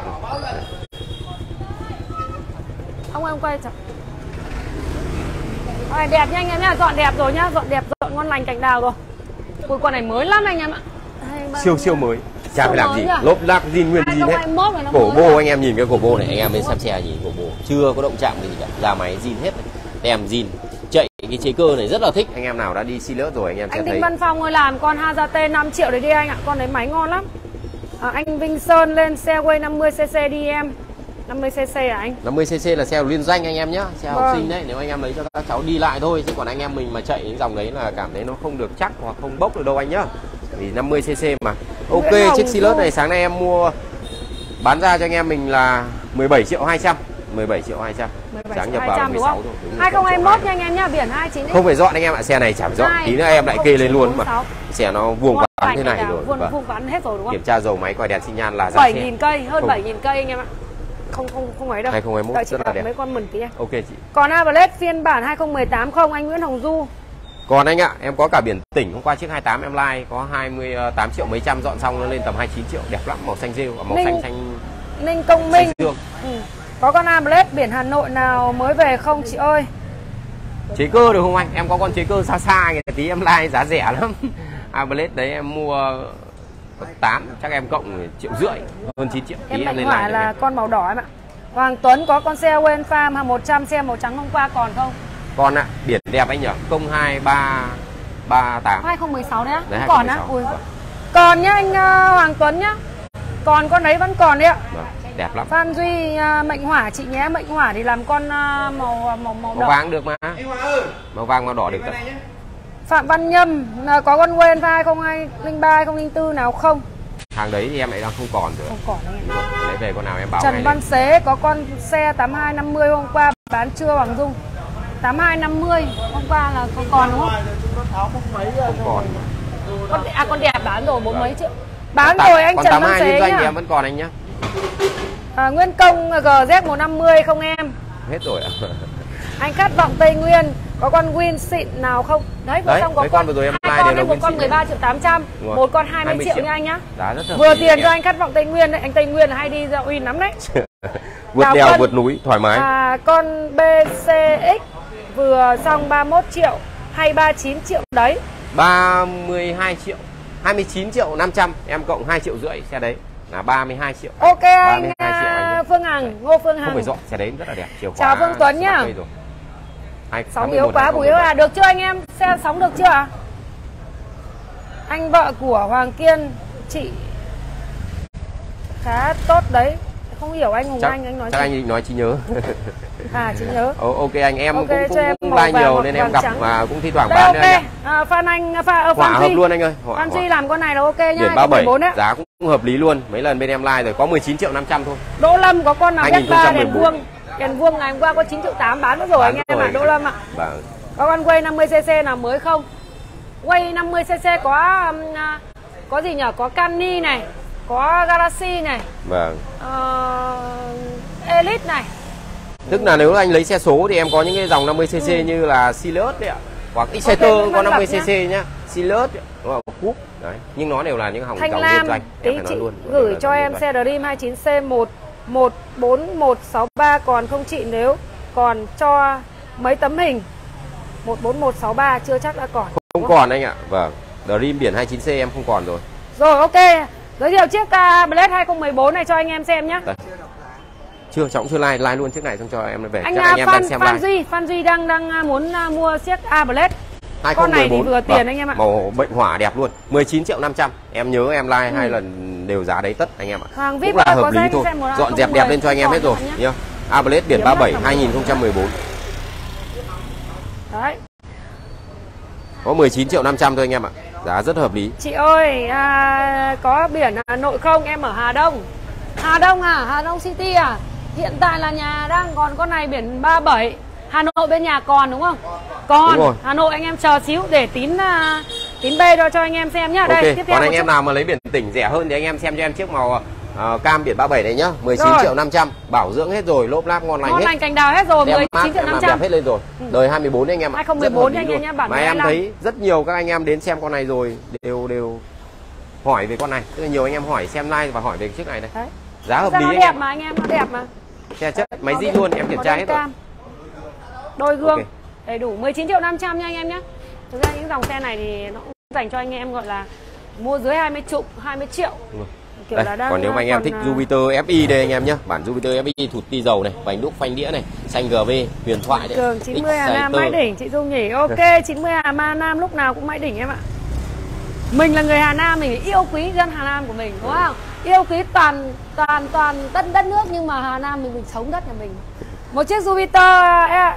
Speaker 2: Ông quay chậm. Rồi, đẹp nha anh em nhá, dọn đẹp rồi nhá, dọn đẹp, dọn ngon lành cành đào rồi. Ui, con này mới lắm anh em ạ.
Speaker 1: Siêu mới. Chả phải làm gì. Lốp lác zin nguyên zin hết. Cổ bô anh em nhìn cái cổ bô này, anh em lên xem xe nhìn cổ bô. Chưa có động chạm gì cả. Ra máy zin hết. Tem zin. Chạy cái chế cơ này rất là thích. Anh em nào đã đi Sirius rồi anh em sẽ thấy.
Speaker 2: Anh Đinh Văn Phong ơi làm con Hazate 5 triệu đấy đi anh ạ. Con đấy máy ngon lắm. Anh Vinh Sơn lên xe Way 50cc đi em. 50cc à anh?
Speaker 1: 50cc là xe liên doanh anh em nhá, xe học sinh đấy, nếu anh em lấy cho các cháu đi lại thôi, chứ còn anh em mình mà chạy những dòng đấy là cảm thấy nó không được chắc hoặc không bốc được đâu anh nhá. Vì 50cc mà. Ok, chiếc Sirius này sáng nay em mua bán ra cho anh em mình là 17 triệu 200. 17 triệu 200. Sáng nhập vào 16 thôi.
Speaker 2: 2021 nha anh em nhá, biển 29.
Speaker 1: Không phải dọn anh em ạ, xe này chả phải dọn, tí nữa em lại kê lên luôn mà. Xe nó vuông vắn thế này rồi.
Speaker 2: Vuông vắn hết rồi đúng không?
Speaker 1: Kiểm tra dầu máy, còi đèn xi nhan là giá
Speaker 2: 7.000 cây, hơn 7.000 cây anh em ạ. Không ấy đâu.
Speaker 1: 2021 rất là đẹp.
Speaker 2: Mấy con mừng tí em.
Speaker 1: Ok chị.
Speaker 2: Còn Averlet phiên bản 2018 không anh Nguyễn Hồng Du.
Speaker 1: Còn anh ạ, em có cả biển tỉnh, hôm qua chiếc 28 em like có 28 triệu mấy trăm, dọn xong nó lên tầm 29 triệu, đẹp lắm, màu xanh rêu, màu xanh
Speaker 2: Ninh Công Minh. Có con Averlet biển Hà Nội nào mới về không chị ơi?
Speaker 1: Chế cơ được không anh? Em có con chế cơ xa xa người tí em like giá rẻ lắm. Averlet đấy em mua 8, chắc em cộng 1,5 triệu, hơn 9 triệu.
Speaker 2: Em Mạnh Hỏa là con màu đỏ em ạ. Hoàng Tuấn có con xe Wen Farm 100 xe màu trắng hôm qua còn không?
Speaker 1: Còn ạ, biển đẹp anh nhỉ? 02338.
Speaker 2: 2016 đấy á?
Speaker 1: Đấy,
Speaker 2: còn á? Ui. Còn nhá anh Hoàng Tuấn nhá. Còn con đấy vẫn còn đấy ạ.
Speaker 1: Đẹp lắm.
Speaker 2: Phan Duy Mệnh Hỏa chị nhé, Mệnh Hỏa thì làm con màu đỏ.
Speaker 1: Vàng được mà. Màu vàng màu đỏ được tất.
Speaker 2: Phạm Văn Nhâm có con Wen 2003 2004 nào không?
Speaker 1: Hàng đấy thì em lại đang không còn rồi.
Speaker 2: Không còn đấy.
Speaker 1: Lấy về con nào em bảo.
Speaker 2: Trần Văn Xế có con xe 8250 hôm qua bán chưa Hoàng Dung. 8250 hôm qua là không còn đúng không?
Speaker 1: Không còn.
Speaker 2: Con đẹp bán rồi 4 mấy triệu. Bán rồi anh Trần Văn Xế nhá.
Speaker 1: Thì em vẫn còn anh nhá.
Speaker 2: Nguyên Công GZ 150 không em?
Speaker 1: Hết rồi ạ.
Speaker 2: Anh Khát Vọng Tây Nguyên có con Win xịn nào không? Đấy, vừa xong có con
Speaker 1: vừa rồi em
Speaker 2: hai con, một con 13 triệu 800, một con 20 triệu nha anh nhá.
Speaker 1: Giá rất
Speaker 2: vừa tiền cho anh Khát Vọng Tây Nguyên đấy, anh Tây Nguyên là hay đi ra Win lắm đấy.
Speaker 1: Vượt đèo vượt núi thoải mái.
Speaker 2: Con BCX vừa xong 31 triệu hay 39 triệu đấy.
Speaker 1: 32 triệu, 29 triệu 500, em cộng 2,5 triệu xe đấy là 32 triệu.
Speaker 2: Ok anh Phương Hằng, Ngô Phương Hằng.
Speaker 1: Không phải dọn, xe đấy rất là đẹp. Chiều
Speaker 2: chào Phương Tuấn nhá. Sóng yếu quá, Bùi yếu à, được chưa anh em? Xe sóng được chưa ạ? Anh vợ của Hoàng Kiên, chị khá tốt đấy. Không hiểu anh Hùng Anh nói
Speaker 1: chắc anh định nói trí nhớ.
Speaker 2: Trí nhớ.
Speaker 1: Ok anh em cũng like nhiều nên em gặp và cũng thi thoảng bán nữa
Speaker 2: anh ạ. Phan
Speaker 1: hợp luôn anh ơi.
Speaker 2: Phan Duy làm con này là ok nhá.
Speaker 1: Biển 37 giá cũng hợp lý luôn. Mấy lần bên em like rồi có 19 triệu 500 thôi.
Speaker 2: Đỗ Lâm có con nào Z3 đèn vuông ngày hôm qua có 9 triệu 8 bán nữa rồi anh em ạ. Đỗ Lâm ạ. Có con Way 50cc nào mới không? Way 50cc có gì nhỉ? Có Camry này, có Galaxy này.
Speaker 1: Vâng.
Speaker 2: Elite này.
Speaker 1: Tức là nếu anh lấy xe số thì em có những cái dòng 50cc như là Sirius đấy ạ. Hoặc Exciter có 50cc nhá. Sirius hoặc Cúp đấy. Nhưng nó đều là những dòng liên doanh.
Speaker 2: Tí chị gửi cho em xe Dream 29C1 14163 còn không chị, nếu còn cho mấy tấm hình. 14163 chưa chắc đã còn.
Speaker 1: Không còn anh ạ. Vâng. Dream biển 29C em không còn rồi.
Speaker 2: Rồi ok. Giới thiệu chiếc Blade 2014 này cho anh em xem nhé.
Speaker 1: Chưa, cháu cũng chưa like luôn chiếc này xong cho em về.
Speaker 2: Anh
Speaker 1: em đang xem like.
Speaker 2: Phan Duy đang muốn mua chiếc Blade.
Speaker 1: 2014.
Speaker 2: Con này thì vừa tiền anh em ạ.
Speaker 1: Màu bệnh hỏa đẹp luôn. 19.500.000. Em nhớ em like 2 lần đều giá đấy tất anh em ạ.
Speaker 2: Hàng VIP
Speaker 1: cũng là hợp lý thôi.
Speaker 2: Dọn
Speaker 1: Dọn dẹp đẹp lên cho anh em hết rồi nhá. Blade biển 37 2014.
Speaker 2: Đấy.
Speaker 1: Có 19.500.000 thôi anh em ạ. Giá rất hợp lý.
Speaker 2: Chị ơi, có biển Hà Nội không? Em ở Hà Đông. Hà Đông à? Hà Đông City à? Hiện tại là nhà đang còn con này biển 37. Hà Nội bên nhà còn đúng không? Còn. Hà Nội anh em chờ xíu để tín B cho anh em xem nhá.
Speaker 1: Okay.
Speaker 2: Đây, tiếp theo
Speaker 1: còn anh em nào mà lấy biển tỉnh rẻ hơn thì anh em xem cho em chiếc màu cam biển 37 này nhá. 19.500.000. Bảo dưỡng hết rồi, lốp láp ngon lành hết.
Speaker 2: Ngon lành cành đào hết rồi, 19.500.000.
Speaker 1: Đẹp hết lên rồi. Đời 2014 anh em ạ.
Speaker 2: 2014 anh em nhá, bản
Speaker 1: mà em thấy rất nhiều các anh em đến xem con này rồi đều hỏi về con này. Rất là nhiều anh em hỏi xem like và hỏi về chiếc này đây. Đấy. Giá hợp lý
Speaker 2: nó đẹp mà anh em, nó đẹp mà.
Speaker 1: Xe chất máy zin luôn, em kiểm tra hết rồi.
Speaker 2: Đôi gương đầy đủ 19.500.000 nha anh em nhé. Thực ra những dòng xe này thì nó cũng dành cho anh em gọi là mua dưới 20 triệu. Kiểu là đang,
Speaker 1: còn nếu mà anh em thích Jupiter FI đây anh em nhé, bản Jupiter FI thụt ti dầu này, bánh đúc phanh đĩa này, xanh GV, huyền thoại đấy.
Speaker 2: Cường 90 Hà Nam mãi đỉnh chị Dung nhỉ. Ok, 90 Hà Nam lúc nào cũng mãi đỉnh em ạ. Mình là người Hà Nam, mình yêu quý dân Hà Nam của mình đúng không? Yêu quý toàn đất nước, nhưng mà Hà Nam mình sống đất nhà mình. Một chiếc Jupiter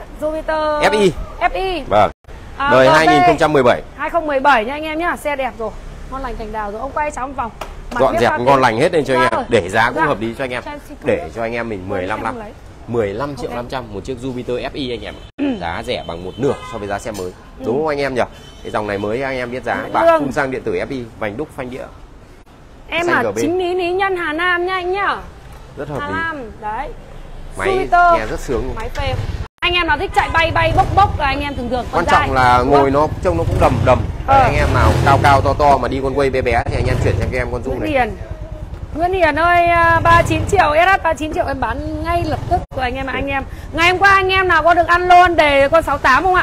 Speaker 2: FI.
Speaker 1: Vâng. Đời 2017.
Speaker 2: 2017 nha anh em nhá, xe đẹp rồi. Ngon lành cành đào rồi. Ông quay cháu một vòng.
Speaker 1: Dọn dẹp ngon lành hết lên cho anh em. Để giá cũng hợp lý cho anh em. Để cho anh em mình 15.500.000 một chiếc Jupiter FI anh em. Giá rẻ bằng một nửa so với giá xe mới. Đúng không anh em nhỉ? Cái dòng này mới anh em biết giá. Bản phun xăng điện tử FI, vành đúc phanh đĩa.
Speaker 2: Em là chính lý nhân Hà Nam nha anh nhá.
Speaker 1: Rất hợp lý.
Speaker 2: Hà Nam, đấy.
Speaker 1: Máy nghe rất sướng luôn.
Speaker 2: Máy phê. Anh em nào thích chạy bay bốc là anh em thường
Speaker 1: quan trọng là ngồi nó trông nó cũng đầm. Anh em nào cao to mà đi con quay bé bé thì anh em chuyển sang cho em con Dung này.
Speaker 2: Nguyễn Hiền ơi, 39 triệu SH 39 triệu em bán ngay lập tức của anh em ạ. Anh em ngày hôm qua anh em nào có được ăn lôn đề con 68 không ạ?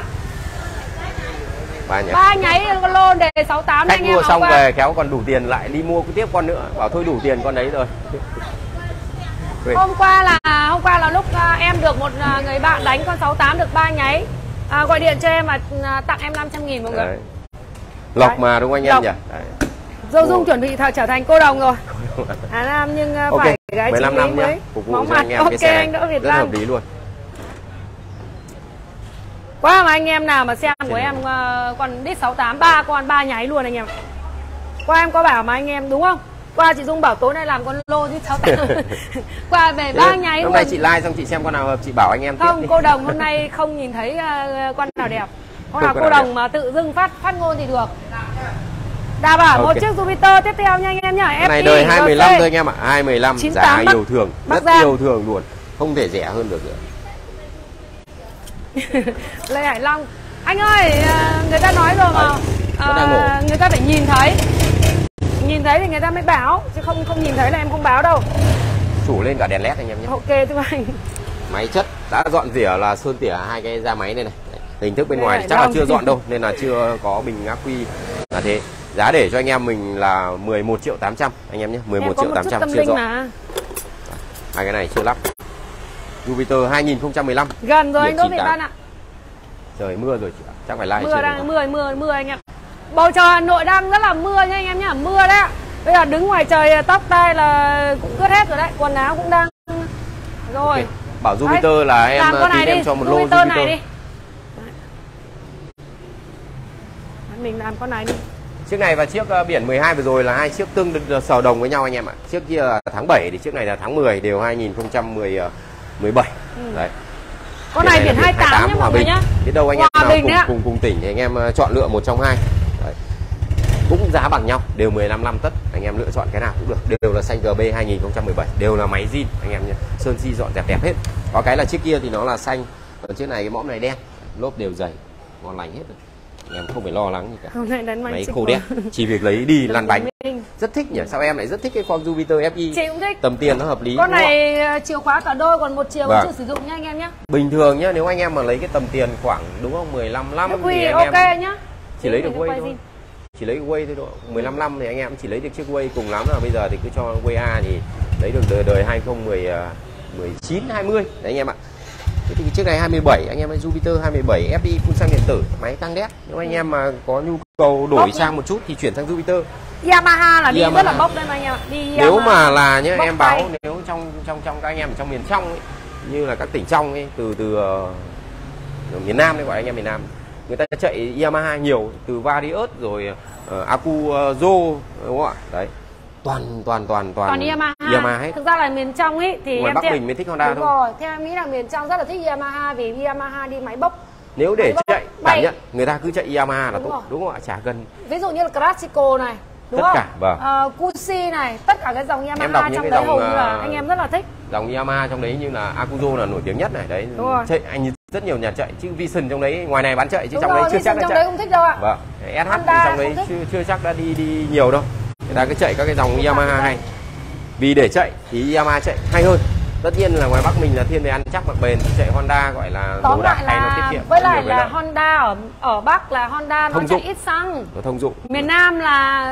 Speaker 2: Ba nháy con lôn đề 68
Speaker 1: khách
Speaker 2: anh em
Speaker 1: mua xong về kéo còn đủ tiền lại đi mua tiếp con nữa, bảo thôi đủ tiền con đấy rồi. Hôm qua
Speaker 2: là lúc em được một người bạn đánh con 68 được 3 nháy, gọi điện cho em và tặng em 500.000 mọi người.
Speaker 1: Lộc đấy. Mà đúng không anh em nhỉ?
Speaker 2: Dô Dung chuẩn bị trở thành cô đồng rồi. Hà Nam nhưng phải gái
Speaker 1: 15 năm nhá. Phục vụ cho anh em cái xe
Speaker 2: anh Đỗ Việt
Speaker 1: rất hợp lý luôn.
Speaker 2: Quá mà anh em nào mà xem của em còn đít 68 3 con 3 nháy luôn anh em. Qua em có bảo mà anh em đúng không? Qua chị Dung bảo tối nay làm con lô chứ 68. Qua về 3 nháy.
Speaker 1: Hôm nay chị like xong chị xem con nào hợp chị bảo anh em
Speaker 2: không, tiếp. Cô đồng hôm nay không nhìn thấy con nào đẹp. Hôm nào cô đồng đẹp. Mà tự dưng phát ngôn thì được. Đảm bảo một chiếc Jupiter tiếp theo nha anh em nhá.
Speaker 1: Này đời 215 thôi anh em ạ. 215 giá yêu thường, rất yêu thường luôn. Không thể rẻ hơn được nữa.
Speaker 2: Lê Hải Long. Anh ơi, người ta nói rồi mà người ta phải nhìn thấy. Nhìn thấy thì người ta mới báo, chứ không nhìn thấy là em không báo đâu.
Speaker 1: Chủ lên cả đèn led anh em nhé.
Speaker 2: Ok thưa anh.
Speaker 1: Máy chất đã dọn rỉa là sơn tỉa hai cái da máy này này. Hình thức bên ngoài thì chắc là chưa dọn đâu nên là chưa có bình ắc quy là thế. Giá để cho anh em mình là 11.800.000 anh em nhé, 11.800.000 chưa dọn. Hai cái này chưa lắp. Jupiter 2015.
Speaker 2: Gần rồi anh Đỗ Việt Văn ạ.
Speaker 1: Trời mưa rồi chắc phải like.
Speaker 2: Mưa anh em. Bầu trời Hà Nội đang rất là mưa nha anh em nhá, mưa đấy ạ. Bây giờ đứng ngoài trời tóc tai là cũng ướt hết rồi đấy, quần áo cũng đang rồi. Okay.
Speaker 1: Bảo Jupiter là em tin em cho một lô Jupiter
Speaker 2: này đi. Mình làm con này đi.
Speaker 1: Chiếc này và chiếc biển 12 vừa rồi là hai chiếc tương sờ đồng với nhau anh em ạ. Chiếc kia là tháng 7 thì chiếc này là tháng 10 đều 2017. Đấy.
Speaker 2: Con này biển 28 nhá mọi người nhá.
Speaker 1: Biết đâu anh em nào cùng tỉnh thì anh em chọn lựa một trong hai. Đấy. Cũng giá bằng nhau, đều 15 năm tất, anh em lựa chọn cái nào cũng được. Đều là xanh GB 2017, đều là máy zin anh em nhé. Sơn si dọn đẹp hết. Có cái là chiếc kia thì nó là xanh, còn chiếc này cái mõm này đen, lốp đều dày, ngon lành hết rồi. Em không phải lo lắng gì cả.
Speaker 2: Hôm nay đánh
Speaker 1: máy khô đét, chỉ việc lấy đi lăn bánh. Rất thích nhỉ, sao em lại rất thích cái form Jupiter FI?
Speaker 2: Chị cũng thích.
Speaker 1: Tầm tiền nó hợp lý.
Speaker 2: Con này chìa khóa cả đôi, còn một chiều chưa sử dụng nha anh em nhé.
Speaker 1: Bình thường nhá, nếu anh em mà lấy cái tầm tiền khoảng đúng không 15 năm thì anh
Speaker 2: ok
Speaker 1: em
Speaker 2: nhá.
Speaker 1: Chỉ lấy được Way thôi. Chỉ lấy Way thôi độ. 15 năm thì anh em chỉ lấy được chiếc Way, cùng lắm là bây giờ thì cứ cho Way A thì lấy được đời 2019 20 đấy anh em ạ. Thế thì chiếc này 27, anh em ơi, Jupiter 27 FI phun xăng điện tử, máy tăng đét. Nếu anh em mà có nhu cầu đổi sang một chút thì chuyển sang Jupiter.
Speaker 2: Yamaha là đi rất là bốc đây anh em ạ. Đi
Speaker 1: nếu mà là nhá, em báo nếu trong các anh em ở trong miền trong ấy, như là các tỉnh trong ấy, từ miền Nam đấy, gọi anh em miền Nam, người ta chạy Yamaha nhiều, từ Varius rồi Akuzo đúng không ạ? Đấy. Toàn Yamaha hết.
Speaker 2: Thực ra là miền trong ấy thì
Speaker 1: ngoài
Speaker 2: em
Speaker 1: Bắc mình mới thích Honda thôi.
Speaker 2: Rồi, theo em nghĩ là miền trong rất là thích Yamaha vì Yamaha đi máy bốc.
Speaker 1: Nếu để chạy cảm nhận người ta cứ chạy Yamaha là tốt, đúng không ạ? Chả cần.
Speaker 2: Ví dụ như là Classico này, đúng
Speaker 1: tất
Speaker 2: không?
Speaker 1: Cả, vâng.
Speaker 2: Cusi này, tất cả cái dòng Yamaha trong đấy hầu như là anh em rất là thích.
Speaker 1: Dòng Yamaha trong đấy như là Akuzo là nổi tiếng nhất này, đấy. Chạy anh rất nhiều nhà chạy, chứ Vision trong đấy ngoài này bán chạy chứ
Speaker 2: đúng
Speaker 1: trong
Speaker 2: rồi,
Speaker 1: đấy chưa chắc đã
Speaker 2: trong
Speaker 1: chạy.
Speaker 2: đấy không thích đâu ạ.
Speaker 1: Vâng. SH trong đấy chưa chắc đã đi nhiều đâu. Người ta cứ chạy các cái dòng Yamaha hay. Vì để chạy thì Yamaha chạy hay hơn. Tất nhiên là ngoài Bắc mình là thiên về ăn chắc mặc bền, chạy Honda gọi là đồ đạc hay, nó tiết kiệm.
Speaker 2: Với lại là Honda ở Bắc là Honda nó chạy ít xăng,
Speaker 1: nó thông dụng.
Speaker 2: Miền Nam là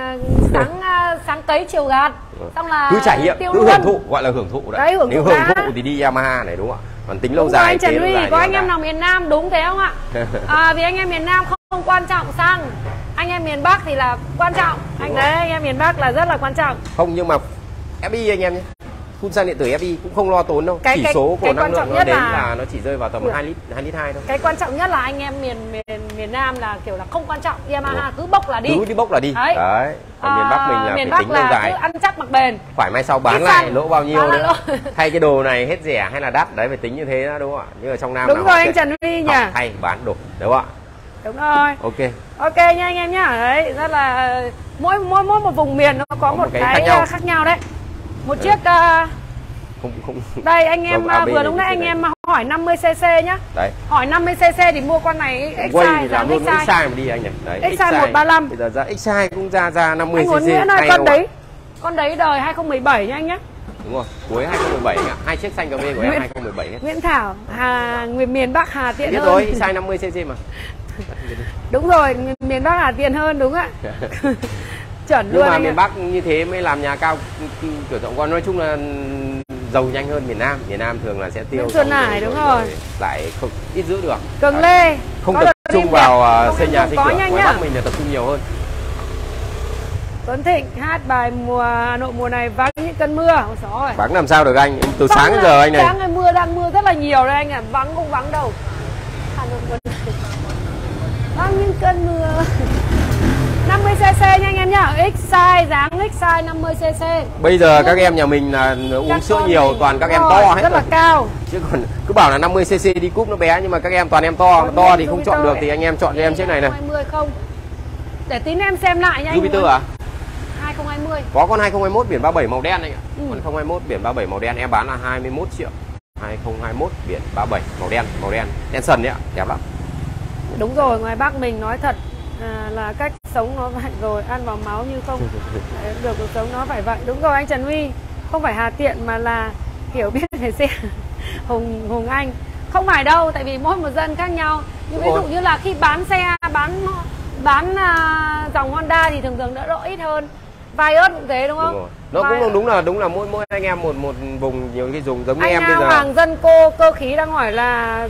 Speaker 2: sáng cấy chiều gạt, xong là
Speaker 1: cứ trải nghiệm, cứ hưởng thụ, gọi là hưởng thụ đấy. Nếu hưởng thụ thì đi Yamaha này đúng không ạ? Còn tính lâu dài
Speaker 2: anh Trần Huy, có anh em nào miền Nam đúng thế không ạ? Vì anh em miền Nam không quan trọng xăng, anh em miền Bắc thì là quan trọng. Anh đấy, anh em miền Bắc là rất là quan trọng.
Speaker 1: Không, nhưng mà FI anh em nhé, phun xăng điện tử FI cũng không lo tốn đâu. Chỉ số của năng lượng nó đến là nó chỉ rơi vào tầm 2 lít 2 thôi.
Speaker 2: Cái quan trọng nhất là anh em miền Nam là kiểu là không quan trọng, Yamaha cứ bốc là đi.
Speaker 1: Cứ đi bốc là đi. Đấy. Còn miền Bắc mình là
Speaker 2: miền
Speaker 1: phải
Speaker 2: Bắc
Speaker 1: tính lâu dài.
Speaker 2: Cứ ăn chắc mặc bền.
Speaker 1: Phải mai sau bán lại lỗ bao nhiêu nữa. Thay cái đồ này hết rẻ hay là đắt, đấy phải tính như thế đó đúng không ạ? Nhưng ở trong Nam
Speaker 2: đúng rồi anh Trần Huy nhỉ.
Speaker 1: Thay bán đồ, đúng không ạ?
Speaker 2: Đúng rồi. Ok nha anh em nhá. Đấy, rất là mỗi một vùng miền nó có một cái khác nhau đấy. Một chiếc
Speaker 1: không.
Speaker 2: Đây anh em vừa lúc nãy anh em hỏi 50cc nhá.
Speaker 1: Đấy.
Speaker 2: Hỏi 50cc thì mua con này X-Size,
Speaker 1: giá X-Size mà đi anh nhỉ.
Speaker 2: Đấy, X-Size 135.
Speaker 1: Bây giờ giá X-Size cũng ra 50cc.
Speaker 2: Anh muốn nghĩa là con đấy đời 2017 nha anh nhé.
Speaker 1: Đúng rồi, cuối 2017 ạ. Hai chiếc xanh cà phê của em 2017 hết.
Speaker 2: Nguyễn Thảo, miền Bắc Hà tiện
Speaker 1: biết
Speaker 2: hơn.
Speaker 1: Biết rồi, size 50cc mà.
Speaker 2: Đúng rồi, miền Bắc Hà tiện hơn đúng ạ. Chuẩn luôn.
Speaker 1: Nhưng mà miền Bắc như thế mới làm nhà cao kiểu rộng. Còn nói chung là giàu nhanh hơn miền Nam. Miền Nam thường là sẽ tiêu
Speaker 2: Xuân Hải đúng rồi.
Speaker 1: Lại không ít giữ được.
Speaker 2: Cường Lê.
Speaker 1: Không tập trung vào xây nhà xây cửa. Ngoài Bắc mình là tập trung nhiều hơn.
Speaker 2: Tuấn Thịnh hát bài Hà Nội mùa này vắng những cơn mưa. Ôi
Speaker 1: vắng làm sao được anh? Từ sáng đến giờ anh này.
Speaker 2: Sáng đang mưa rất là nhiều đây anh ạ. Vắng không vắng đâu. Hà Nội mùa này vắng những cơn mưa. 50cc nha anh em nhá. X-Size, dáng X-Size 50cc.
Speaker 1: Bây giờ các em nhà mình là uống sữa nhiều, toàn các em to hết.
Speaker 2: Rất là cao.
Speaker 1: Chứ còn cứ bảo là 50cc đi cúp nó bé, nhưng mà các em toàn em to. To thì không chọn được thì anh em chọn cho em chiếc này này.
Speaker 2: 20 không. Để tí em xem lại nha anh.
Speaker 1: Jupiter à?
Speaker 2: 2020.
Speaker 1: Có con 2021 biển 37 màu đen anh ạ. Con 2021 biển 37 màu đen em bán là 21 triệu. 2021 biển 37 màu đen đen sần đấy ạ, đẹp lắm.
Speaker 2: Đúng rồi, ngoài Bắc mình nói thật là cách sống nó vậy rồi, ăn vào máu như không được cuộc sống nó phải vậy. Đúng rồi anh Trần Huy, không phải Hà Tiện mà là hiểu biết về xe. Hùng Anh không phải đâu, tại vì mỗi một dân khác nhau. Nhưng ví dụ như là khi bán xe, bán dòng Honda thì thường đỡ độ ít hơn. Vios cũng thế đúng không?
Speaker 1: Nó cũng đúng là mỗi anh em một vùng nhiều cái dùng giống như em bây giờ.
Speaker 2: Hoàng Dân cơ khí đang hỏi là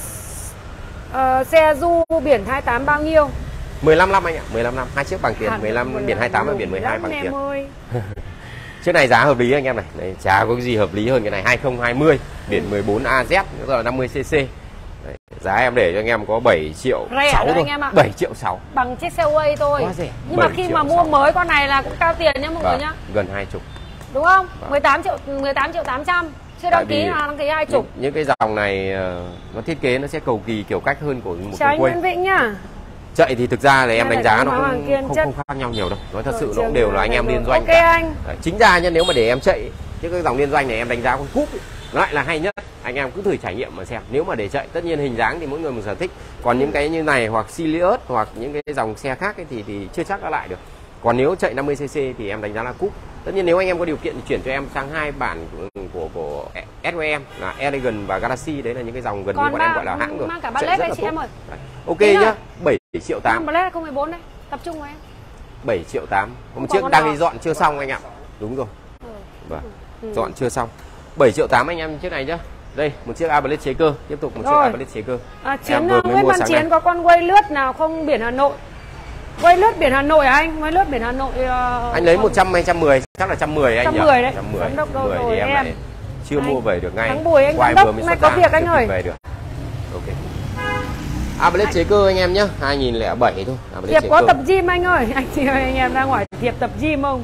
Speaker 2: xe Du biển 28 bao nhiêu?
Speaker 1: 15 năm anh ạ, 15 năm, hai chiếc bằng tiền, 15 biển 28 và biển 12 bằng tiền. Chiếc này giá hợp lý anh em này. Đấy, chả có cái gì hợp lý hơn cái này. 2020 biển 14 AZ, nó là 50cc. Đấy, giá em để cho anh em có 7 triệu 6 thôi. 7 triệu 6.
Speaker 2: Bằng chiếc xe Way thôi.
Speaker 1: Quá rẻ.
Speaker 2: Nhưng mà khi mà mua mới con này là cũng cao tiền nhá mọi người nhá.
Speaker 1: Gần 20.
Speaker 2: Đúng không? 18 triệu 800. Chưa đăng ký là đăng ký 20.
Speaker 1: Những cái dòng này nó thiết kế nó sẽ cầu kỳ kiểu cách hơn của một
Speaker 2: con Nguyễn Vĩnh nhá.
Speaker 1: Chạy thì thực ra là em đánh giá nó không khác nhau nhiều đâu. Nói thật sự nó cũng đều là anh em liên doanh cả.
Speaker 2: Anh.
Speaker 1: Chính ra nhá, nếu mà để em chạy chứ cái dòng liên doanh này em đánh giá con cúp ấy, lại là hay nhất. Anh em cứ thử trải nghiệm mà xem. Nếu mà để chạy, tất nhiên hình dáng thì mỗi người một sở thích. Còn những cái như này hoặc Sirius hoặc những cái dòng xe khác ấy thì chưa chắc đã lại được. Còn nếu chạy 50cc thì em đánh giá là cúp. Tất nhiên nếu anh em có điều kiện thì chuyển cho em sang 2 bản của SOM là Elegant và Galaxy, đấy là những cái dòng gần như bọn em gọi là hãng rồi.
Speaker 2: Mang cả Ballet đấy chị em ơi.
Speaker 1: Ok nhá, 7 triệu 8.
Speaker 2: Ballet 014 đấy, tập trung với em.
Speaker 1: 7 triệu 8. Hôm trước đang đi dọn chưa xong anh ạ. Đúng rồi. Vâng. Dọn chưa xong. 7 triệu 8 anh em chiếc này nhá. Đây, một chiếc Ablet chế cơ, tiếp tục một chiếc Ablet chế cơ.
Speaker 2: Chiến Nguyễn Văn Chiến có con quay lướt nào không biển Hà Nội? Quay lướt biển Hà Nội à anh? Quay lướt biển Hà Nội
Speaker 1: anh lấy 100 hay 110, chắc là 110 anh nhỉ?
Speaker 2: 110 đấy.
Speaker 1: 110.
Speaker 2: Giám đốc đâu rồi
Speaker 1: em lại chưa
Speaker 2: anh,
Speaker 1: mua về được ngay.
Speaker 2: Tháng Bùi anh giám đốc hôm nay có việc anh ơi.
Speaker 1: Về được. Ok. Ablet chế cơ anh em nhá, 2007 thôi.
Speaker 2: Thiệp có tập gym anh ơi. Anh em ra ngoài Thiệp tập gym không?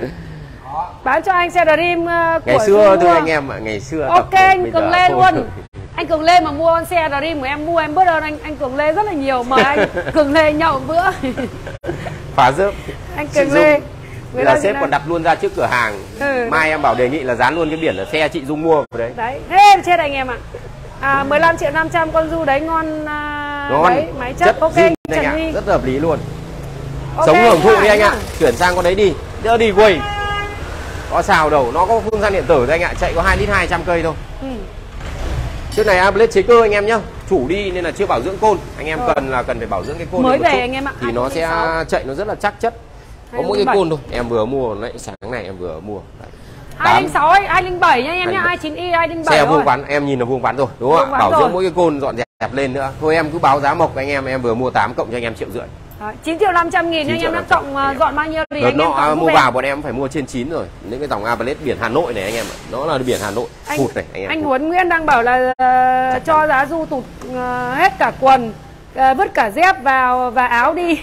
Speaker 2: Bán cho anh xe Dream của
Speaker 1: ngày xưa thôi anh em ạ, ngày xưa.
Speaker 2: Ok anh Cường Lê luôn. Anh Cường Lê mà mua con xe Dream của em mua em bớt ơn anh Cường Lê rất là nhiều, mời anh Cường Lê nhậu bữa.
Speaker 1: Phá rớp.
Speaker 2: Anh Cường Lê.
Speaker 1: Bây giờ sếp còn đặt luôn ra trước cửa hàng. Mai em bảo đề nghị là dán luôn cái biển là xe chị Dung mua vào đấy.
Speaker 2: Đấy, hết chết anh em ạ. 15 triệu 500 con Du đấy ngon.
Speaker 1: Ngon.
Speaker 2: Đấy, máy chất ok
Speaker 1: Trần Huy. Rất hợp lý luôn. Okay, sống hưởng thụ đi anh ạ. Chuyển sang con đấy đi. Đỡ đi quay. Có xào đâu, nó có phun xăng điện tử thôi anh ạ, chạy có 2 lít 200 cây thôi. Chiếc này Ablet chế cơ anh em nhá, chủ đi nên là chưa bảo dưỡng côn. Anh em cần phải bảo dưỡng cái côn
Speaker 2: mới về
Speaker 1: chút,
Speaker 2: anh em ạ.
Speaker 1: thì nó sẽ chạy nó rất là chắc chất. Có mỗi cái côn thôi. Em vừa mua nãy sáng này em vừa mua.
Speaker 2: 206 207 nha anh em nhá, 29i 207.
Speaker 1: Xe vuông vắn, em nhìn là vuông vắn rồi, đúng không ạ? Bảo dưỡng mỗi cái côn dọn dẹp lên nữa. Thôi em cứ báo giá mộc anh em vừa mua 8 cộng cho anh em 1,5 triệu.
Speaker 2: 9 triệu 500 nghìn anh em đã cộng dọn bao nhiêu thì
Speaker 1: đợt
Speaker 2: anh em
Speaker 1: nọ mua vào bọn em phải mua trên 9 rồi. Những cái dòng Ablet biển Hà Nội này anh em ạ. Nó là biển Hà Nội. Phụt này anh em.
Speaker 2: Anh Huấn Nguyễn đang bảo là cho giá Du tụt hết cả quần, vứt cả dép vào và áo đi.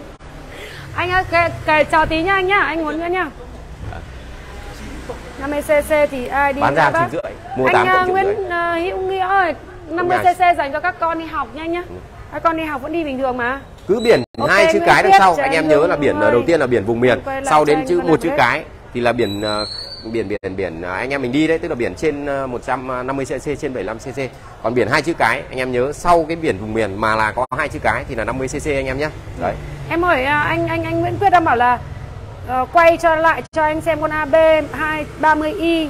Speaker 2: Anh ơi, chào tí nhá anh nhá, anh Huấn Nguyễn nhá. 50cc thì ai đi
Speaker 1: bán ra 9,5, mua 8 cộng 1,5 triệu.
Speaker 2: Nguyễn Hữu Nghĩa ơi, 50cc dành cho các con đi học nha nhá. Các con đi học vẫn đi bình thường mà.
Speaker 1: Cứ biển hai chữ cái đằng sau anh em nhớ là biển đầu tiên là biển vùng miền, sau đến một chữ cái thì là biển anh em mình đi đấy, tức là biển trên 150cc trên 75cc. Còn biển hai chữ cái anh em nhớ sau cái biển vùng miền mà là có hai chữ cái thì là 50cc anh em nhé. Đấy.
Speaker 2: Em hỏi anh Nguyễn Quyết đang bảo là quay cho lại cho anh xem con AB 230i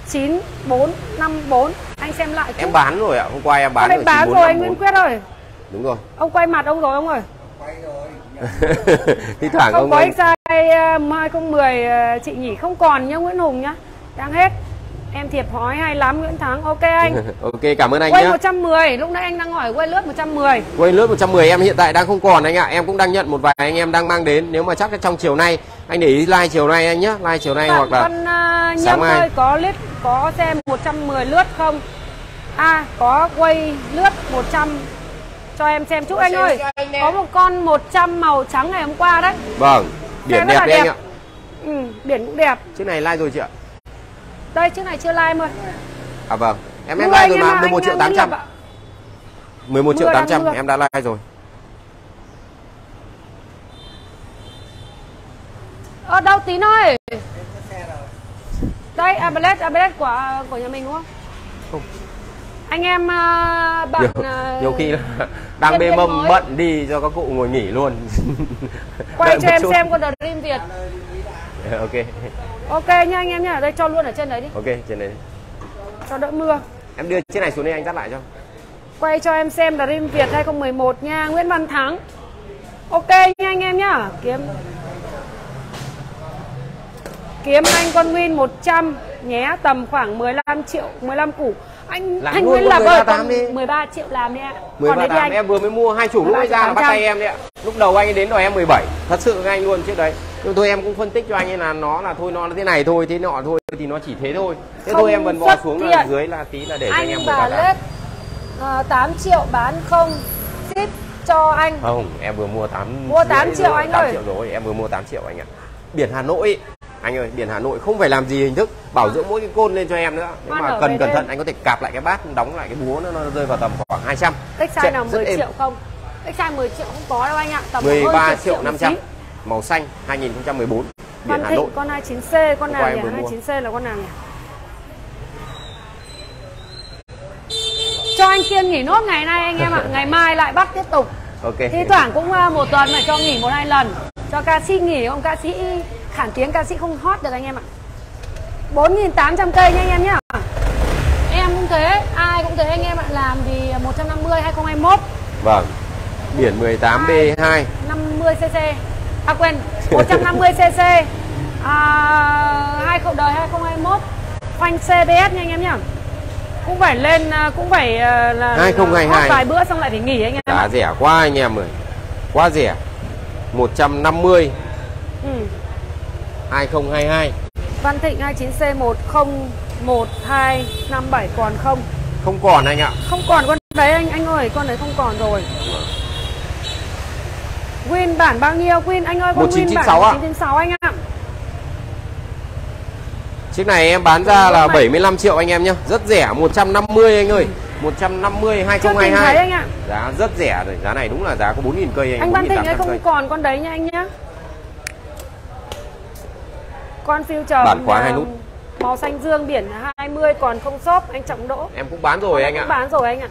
Speaker 2: 9454. Anh xem lại.
Speaker 1: Em bán rồi ạ, hôm qua em bán
Speaker 2: rồi. Anh bán rồi anh Nguyễn Quyết ơi.
Speaker 1: Đúng rồi.
Speaker 2: Ông quay mặt ông rồi ông ơi.
Speaker 3: Quay rồi.
Speaker 1: Thi thoảng
Speaker 2: không có size 2010 chị nhỉ, không còn nhá Nguyễn Hùng nhá. Đang hết. Em thiệp hỏi hay lắm Nguyễn Thắng. Ok anh.
Speaker 1: Ok cảm ơn anh
Speaker 2: quay
Speaker 1: nhá.
Speaker 2: 110, lúc nãy anh đang hỏi quay lướt 110.
Speaker 1: Quay lướt 110 em hiện tại đang không còn anh ạ. Em cũng đang nhận một vài anh em đang mang đến. Nếu mà chắc là trong chiều nay anh để ý like chiều nay anh nhá, like chiều nay hoặc là
Speaker 2: con Nhâm ơi có xe 110 lướt không? Có quay lướt 100 cho em xem chút anh ơi. Có một con 100 màu trắng ngày hôm qua đấy.
Speaker 1: Vâng, biển đẹp đấy anh ạ.
Speaker 2: Biển cũng đẹp.
Speaker 1: Chiếc này like rồi chị ạ.
Speaker 2: Đây chiếc này chưa like em ơi.
Speaker 1: Vâng, em like rồi mà, 11 triệu 800. 11 triệu 800 em đã like rồi.
Speaker 2: Đâu Tín ơi. Đây Ablet của nhà mình đúng không?
Speaker 1: Không.
Speaker 2: Anh em bạn
Speaker 1: nhiều khi đang bê mâm bận đi cho các cụ ngồi nghỉ luôn.
Speaker 2: Quay cho em xem con Dream Việt.
Speaker 1: Ok.
Speaker 2: Ok nha anh em nhá, đây cho luôn ở trên đấy đi.
Speaker 1: Ok, trên đấy.
Speaker 2: Cho đỡ mưa.
Speaker 1: Em đưa chiếc này xuống đây anh dắt lại cho.
Speaker 2: Quay cho em xem Dream Việt 2011 nha, Nguyễn Văn Thắng. Ok nha anh em nhá. Kiếm anh con Win 100 nhé, tầm khoảng 15 triệu, 15 củ. Anh Nguyễn Lập ơi, 13 triệu làm đi ạ.
Speaker 1: 13 8 em vừa mới mua, hai chủ lúc ấy ra là bắt tay em đấy ạ. Lúc đầu anh ấy đến đòi em 17. Thật sự với anh luôn trước đấy. Nhưng thôi em cũng phân tích cho anh ấy là nó là thế này thôi, thế nọ thôi thì nó chỉ thế thôi. Thế thôi em vẫn bỏ xuống là dưới là tí là để cho anh em 13
Speaker 2: 8. 8 triệu bán không ship cho anh.
Speaker 1: Không, em vừa mua 8
Speaker 2: triệu anh
Speaker 1: 8
Speaker 2: ơi.
Speaker 1: triệu rồi, em vừa mua 8 triệu anh ạ. Biển Hà Nội anh ơi, biển Hà Nội không phải làm gì hình thức, bảo dưỡng mỗi cái côn lên cho em nữa. Nếu mà cần cẩn thận anh có thể cạp lại cái bát, đóng lại cái búa nó rơi vào tầm khoảng 200.
Speaker 2: Textile nào 10 triệu không? Textile 10 triệu không có đâu anh ạ, tầm
Speaker 1: 13 triệu 500. Màu xanh 2014. Biển Hà Nội.
Speaker 2: Con 29C, con nào nhỉ? 29C là con nào nhỉ? anh Kiên nghỉ nốt ngày nay anh em ạ. Ngày mai lại bắt tiếp tục.
Speaker 1: Ok.
Speaker 2: Thi thoảng cũng một tuần phải cho nghỉ 1-2 lần. Cho ca sĩ nghỉ, không ca sĩ khản tiếng ca sĩ không hot được anh em ạ. 4.800 cây nha anh em nhá. Em cũng thế, ai cũng thế anh em ạ. Làm thì 150 2021.
Speaker 1: Vâng. Biển 18B2
Speaker 2: 50cc. À quên, 150cc. 20 đời 2021. Phanh CBS nha anh em nhá. Cũng phải lên, cũng phải là
Speaker 1: 2022
Speaker 2: vài bữa xong lại phải nghỉ anh em.
Speaker 1: Giá rẻ quá anh em ơi. Quá rẻ. 150. 2022.
Speaker 2: Văn Thịnh 29C101257 còn không?
Speaker 1: Không còn anh ạ.
Speaker 2: Không còn con đấy anh ơi, con đấy không còn rồi. Win bản bao nhiêu? Win anh ơi, con Win bản 1996 anh ạ.
Speaker 1: Chiếc này em bán ra là 75 triệu anh em nhá. Rất rẻ, 150 anh ơi. 150 2022
Speaker 2: anh ạ.
Speaker 1: Giá rất rẻ rồi, giá này đúng là giá có 4.000 cây
Speaker 2: anh Văn Thịnh ấy không còn con đấy nha anh nhá. Con Future
Speaker 1: bản khóa 2 nút
Speaker 2: màu xanh dương biển 20 còn không shop anh Trọng Đỗ.
Speaker 1: Em cũng bán rồi anh ạ.
Speaker 2: Bán rồi anh ạ.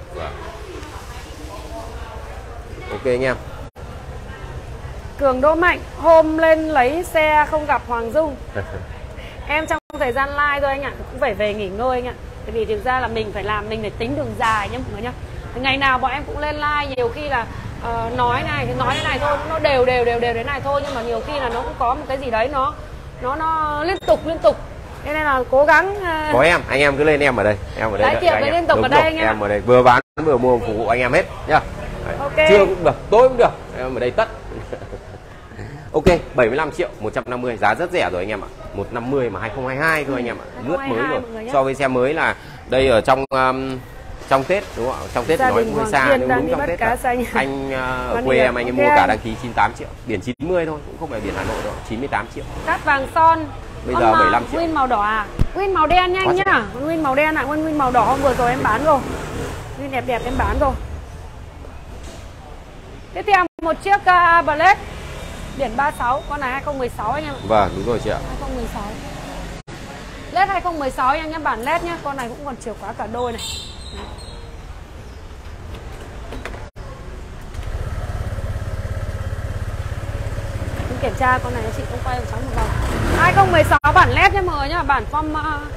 Speaker 1: Ok anh em.
Speaker 2: Cường Đỗ Mạnh hôm lên lấy xe không gặp Hoàng Dung. Em trong thời gian live thôi anh ạ, cũng phải về nghỉ ngơi anh ạ. Tại vì thực ra là mình phải làm, mình phải tính đường dài nhá mọi người nhá. Ngày nào bọn em cũng lên live, nhiều khi là nói này thôi, nó đều thế này thôi, nhưng mà nhiều khi là nó cũng có một cái gì đấy nó liên tục. Thế nên là cố gắng
Speaker 1: có em, anh em cứ lên em ở đây. Em ở đây.
Speaker 2: Lái tiệm với liên tục ở đây anh em.
Speaker 1: Em ở đây vừa bán vừa mua phục vụ anh em hết nhá.
Speaker 2: Okay.
Speaker 1: Trưa cũng được, tối cũng được. Em ở đây tất. Ok, 75 triệu 150, giá rất rẻ rồi anh em ạ. 150 mà 2022 thôi anh em ạ. Lướt mới rồi. So với xe mới là đây ở trong Tết đúng không ạ? Trong Tết nói hơi xa nhưng đúng trong Tết. Anh ở quê em anh ấy mua cả đăng ký 98 triệu, biển 90 thôi, cũng không phải biển Hà Nội đâu, 98 triệu.
Speaker 2: Cát vàng son.
Speaker 1: Bây giờ 75 triệu.
Speaker 2: Win màu đỏ à? Win màu đen nha anh nhá. Win màu đen ạ, Win màu đỏ hôm vừa rồi em bán rồi. Win đẹp em bán rồi. Tiếp theo một chiếc Blade biển 36, con này 2016 anh em ạ.
Speaker 1: Vâng, đúng rồi chị ạ.
Speaker 2: 2016. LED 2016 anh em, bản LED nhá, con này cũng còn chìa khóa cả đôi này. Mình kiểm tra con này chị cũng quay cho cháu một vòng. 2016 bản LED nhá mọi người nhá, bản form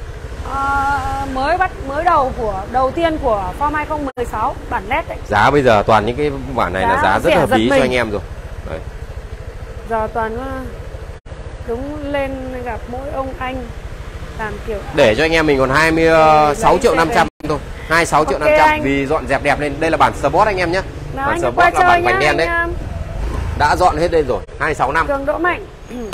Speaker 2: mới đầu tiên của form 2016 bản LED đấy.
Speaker 1: Giá bây giờ toàn những cái bản này là giá rất hợp lý cho anh em rồi. Đấy.
Speaker 2: Giờ toàn đúng lên gặp mỗi ông anh làm kiểu
Speaker 1: để cho anh em mình còn 26 triệu 500 thôi, 26 triệu 500 vì dọn dẹp đẹp lên. Đây là bản Sport anh em nhé. Bản Sport là bản vành đen đấy. Đã dọn hết đây rồi, 26 năm.
Speaker 2: Cường Đỗ Mạnh.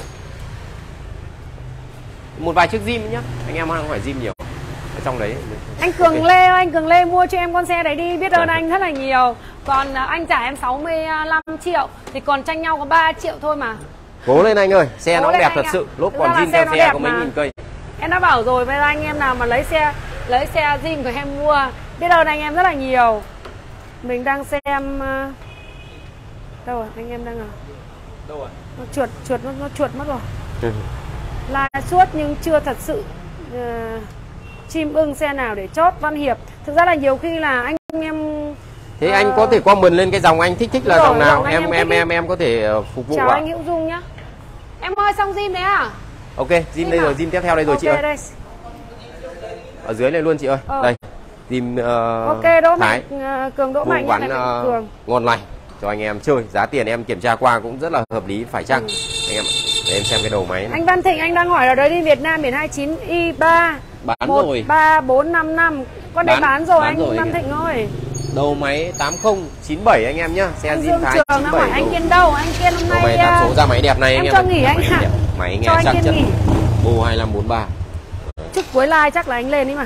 Speaker 1: Một vài chiếc zin nhá, anh em không phải zin nhiều. Ở trong đấy.
Speaker 2: Anh Cường Lê mua cho em con xe đấy đi, biết ơn anh rất là nhiều. Còn anh trả em 65 triệu thì còn tranh nhau có 3 triệu thôi mà.
Speaker 1: Cố lên anh ơi, xe nó đẹp thật sự, lốp còn zin theo xe có mấy nghìn cây.
Speaker 2: Em đã bảo rồi với anh em nào mà lấy xe zin của em mua, biết ơn anh em rất là nhiều. Mình đang xem đâu rồi, anh em đang ở đâu rồi? Nó chuột mất rồi. Là suốt nhưng chưa thật sự chim ưng xe nào để chốt. Văn Hiệp, thực ra là nhiều khi là anh em
Speaker 1: thế anh có thể comment lên cái dòng anh thích là dòng nào, em có thể phục vụ.
Speaker 2: Chào anh Hữu Dung nhá. Em ơi, xong zin đấy à?
Speaker 1: Ok, zin đây rồi, zin tiếp theo đây rồi chị ơi.
Speaker 2: Đây.
Speaker 1: Ở dưới này luôn chị ơi. Đây. Zin
Speaker 2: ok, Đỗ
Speaker 1: Thái.
Speaker 2: Mạnh, Cường Đỗ Mạnh
Speaker 1: này ngon lành cho anh em chơi. Giá tiền em kiểm tra qua cũng rất là hợp lý phải chăng anh em ạ. Để em xem cái đầu máy này.
Speaker 2: Anh Văn Thịnh anh đang hỏi là đấy đi Việt Nam biển 29 I3
Speaker 1: bán rồi
Speaker 2: 13455. Con đấy bán rồi anh Văn Thịnh ơi.
Speaker 1: Đầu máy 8097 anh em nhá. Xe zin Thái 97.
Speaker 2: Hỏi anh Kiên đâu? Anh Kiên hôm nay
Speaker 1: đầu máy 8 số ra máy đẹp này
Speaker 2: em
Speaker 1: anh
Speaker 2: cho nghỉ anh ạ.
Speaker 1: Máy nghe chắc chất. Bô 2543.
Speaker 2: Trước cuối live chắc là anh lên đi mà.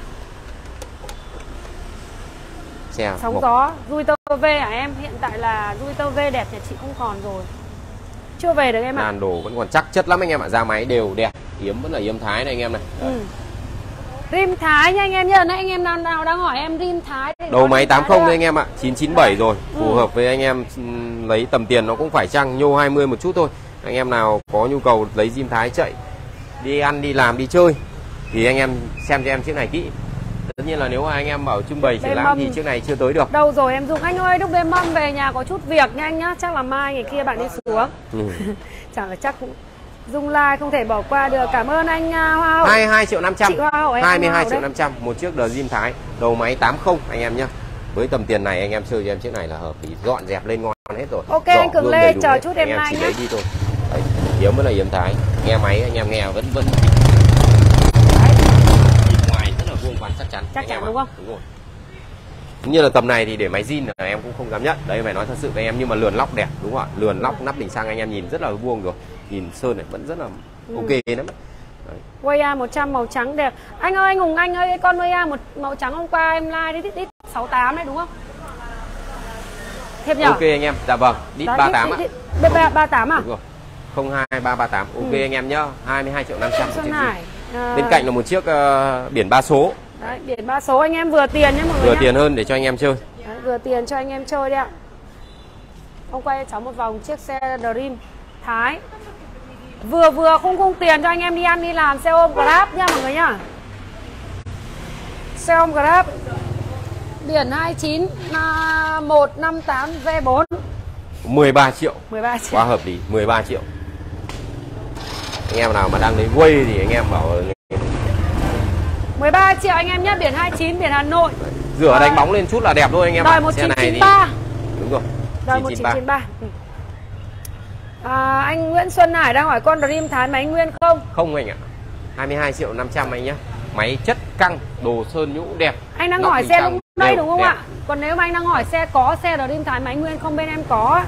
Speaker 1: Xe
Speaker 2: sóng gió. Jupiter V hả em? Hiện tại là Jupiter V đẹp nhà chị không còn rồi. Chưa về được em ạ.
Speaker 1: Đàn đồ vẫn còn chắc chất lắm anh em ạ. Ra máy đều đẹp. Yếm vẫn là yếm Thái này anh em này.
Speaker 2: Rim Thái nha anh em nhá. Nãy anh em nào đang hỏi em rim Thái.
Speaker 1: Đầu máy 80 đấy anh em ạ. 997 rồi. Phù hợp với anh em lấy tầm tiền nó cũng phải chăng nhô 20 một chút thôi. Anh em nào có nhu cầu lấy rim Thái chạy đi ăn, đi làm, đi chơi thì anh em xem cho em chiếc này kỹ. Tất nhiên là nếu mà anh em bảo trưng bày triển lãm thì chiếc này chưa tới được.
Speaker 2: Đâu rồi em Dung. Anh ơi, lúc đêm mâm về nhà có chút việc nha anh nhá. Chắc là mai ngày kia bạn đi xuống. Chẳng là chắc cũng Dung like không thể bỏ qua được. Cảm ơn anh Hoa Hậu.
Speaker 1: 22 triệu 500.
Speaker 2: Chị Hoa Hậu,
Speaker 1: 22 triệu 500 một chiếc The Zin Thái đầu máy 80 anh em nhá. Với tầm tiền này anh em chơi cho em chiếc này là hợp lý, dọn dẹp lên ngon hết rồi.
Speaker 2: Ok anh Cường Lê chờ chút em like
Speaker 1: chỉ
Speaker 2: nhá.
Speaker 1: lấy đi thôi. Đấy, hiếm mới là hiếm Thái. Nghe máy anh em nghe vẫn ngoài rất là vuông vắn chắc chắn.
Speaker 2: Chắc chắn đúng không?
Speaker 1: Đúng rồi. Cũng như là tầm này thì để máy zin là em cũng không dám nhận. Đây phải nói thật sự với em, nhưng mà lườn lóc đẹp đúng không ạ? Lườn lóc nắp đỉnh sang anh em nhìn rất là vuông rồi. Nhìn sơn này vẫn rất là ok lắm.
Speaker 2: Waya 100 màu trắng đẹp. Anh ơi anh Hùng, anh ơi con Waya một màu trắng hôm qua em like đi 68 đấy đúng không? Thiệp nhỉ?
Speaker 1: Ok anh em. Dạ vâng, đít 38 ạ.
Speaker 2: 38 à?
Speaker 1: Đúng rồi. 02338. Ok anh em nhá. 22 triệu 500
Speaker 2: Xuân Hải.
Speaker 1: Bên cạnh là một chiếc biển 3 số.
Speaker 2: Đấy, biển 3 số anh em vừa tiền nhé mọi người.
Speaker 1: Vừa
Speaker 2: nhá.
Speaker 1: tiền hơn để cho anh em chơi.
Speaker 2: Đấy, vừa tiền cho anh em chơi đấy ạ. Hôm quay cháu một vòng chiếc xe Dream Thái. Vừa khung tiền cho anh em đi ăn đi làm, xe ôm Grab nha mọi người nhá. Xe ôm Grab. Biển 29 158 V4.
Speaker 1: 13 triệu.
Speaker 2: 13 triệu.
Speaker 1: Quá hợp lý, 13 triệu. Anh em nào mà đang lấy quay thì anh em bảo
Speaker 2: 13 triệu anh em nhé, biển 29, biển Hà Nội.
Speaker 1: rửa đánh bóng lên chút là đẹp thôi anh em ạ.
Speaker 2: Đời 1993.
Speaker 1: Đúng rồi.
Speaker 2: Đời 1993. Anh Nguyễn Xuân Hải đang hỏi con Dream Thái máy nguyên không?
Speaker 1: Không anh ạ. 22 triệu 500 anh nhé. Máy chất căng, đồ sơn nhũ đẹp.
Speaker 2: Anh đang hỏi xe lúc đây đúng không ạ? Còn nếu mà anh đang hỏi xe có xe Dream Thái máy nguyên không, bên em có.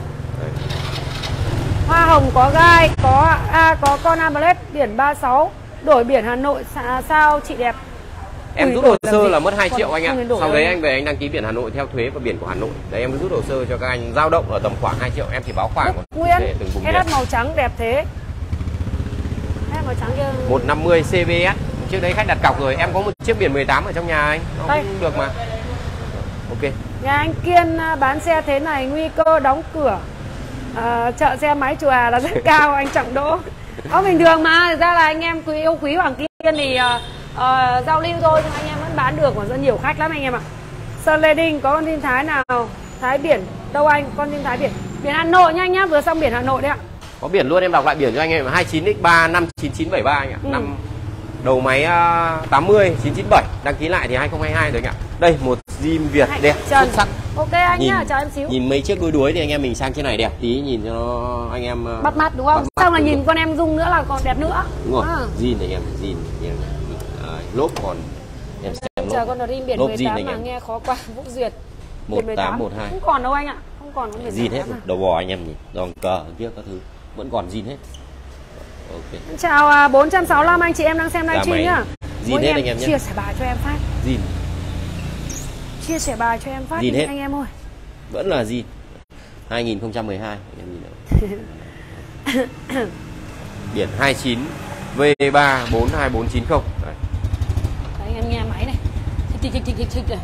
Speaker 2: Hoa hồng có gai, có con Amplet biển 36, đổi biển Hà Nội sao chị đẹp.
Speaker 1: Em rút hồ sơ là mất 2 triệu anh ạ. Sau đấy anh về anh đăng ký biển Hà Nội theo thuế và biển của Hà Nội. Đấy em rút hồ sơ cho các anh dao động ở tầm khoảng 2 triệu, em chỉ báo khoản
Speaker 2: Nguyên, SH màu trắng đẹp thế. SH màu trắng kia
Speaker 1: 150 CBS. Trước đấy khách đặt cọc rồi, em có một chiếc biển 18 ở trong nhà anh. Nó cũng được mà. Ok.
Speaker 2: Nhà anh Kiên bán xe thế này nguy cơ đóng cửa. Chợ xe máy Chùa Hà là rất cao anh Trọng Đỗ. Có bình thường mà, thực ra là anh em yêu quý Hoàng Kiên thì giao lưu thôi, nhưng anh em vẫn bán được, còn rất nhiều khách lắm anh em ạ. Sơn Lê Đinh có con tin Thái nào? Thái biển đâu anh? Con tin Thái biển Hà Nội nha anh nhá, vừa xong biển Hà Nội đấy ạ.
Speaker 1: Có biển luôn, em đọc lại biển cho anh em. 29X3 59973 anh ạ. Năm đầu máy 80 997, đăng ký lại thì 2022 rồi anh ạ. Đây một Zin Việt đẹp xuất sắc.
Speaker 2: Ok anh nhá, chào em xíu.
Speaker 1: Nhìn mấy chiếc đuối thì anh em mình sang trên này đẹp tí, nhìn cho nó anh em
Speaker 2: bắt mắt đúng không? Xong là nhìn con em Dung nữa là còn đẹp nữa.
Speaker 1: Đúng rồi. Zin này em, Zin lốp còn em xem
Speaker 2: chờ con Dream biển 18 mà nghe khó qua. Vũ Duyệt
Speaker 1: 1812
Speaker 2: không còn đâu anh ạ, không còn có
Speaker 1: zin hết, đầu bò anh em nhìn, giòn cờ viết các thứ vẫn còn zin hết. Ok.
Speaker 2: Chào 465 anh chị em đang xem livestream nhá.
Speaker 1: Zin hết anh em nhé.
Speaker 2: Chia sẻ bài cho em phát.
Speaker 1: Zin.
Speaker 2: Chia sẻ bài cho em phát
Speaker 1: zin hết
Speaker 2: anh em ơi.
Speaker 1: Vẫn là zin. 2012 anh em nhìn nào. Biển 29 V3 42490. Đấy.
Speaker 2: Đấy, anh em nghe máy này. Chích này.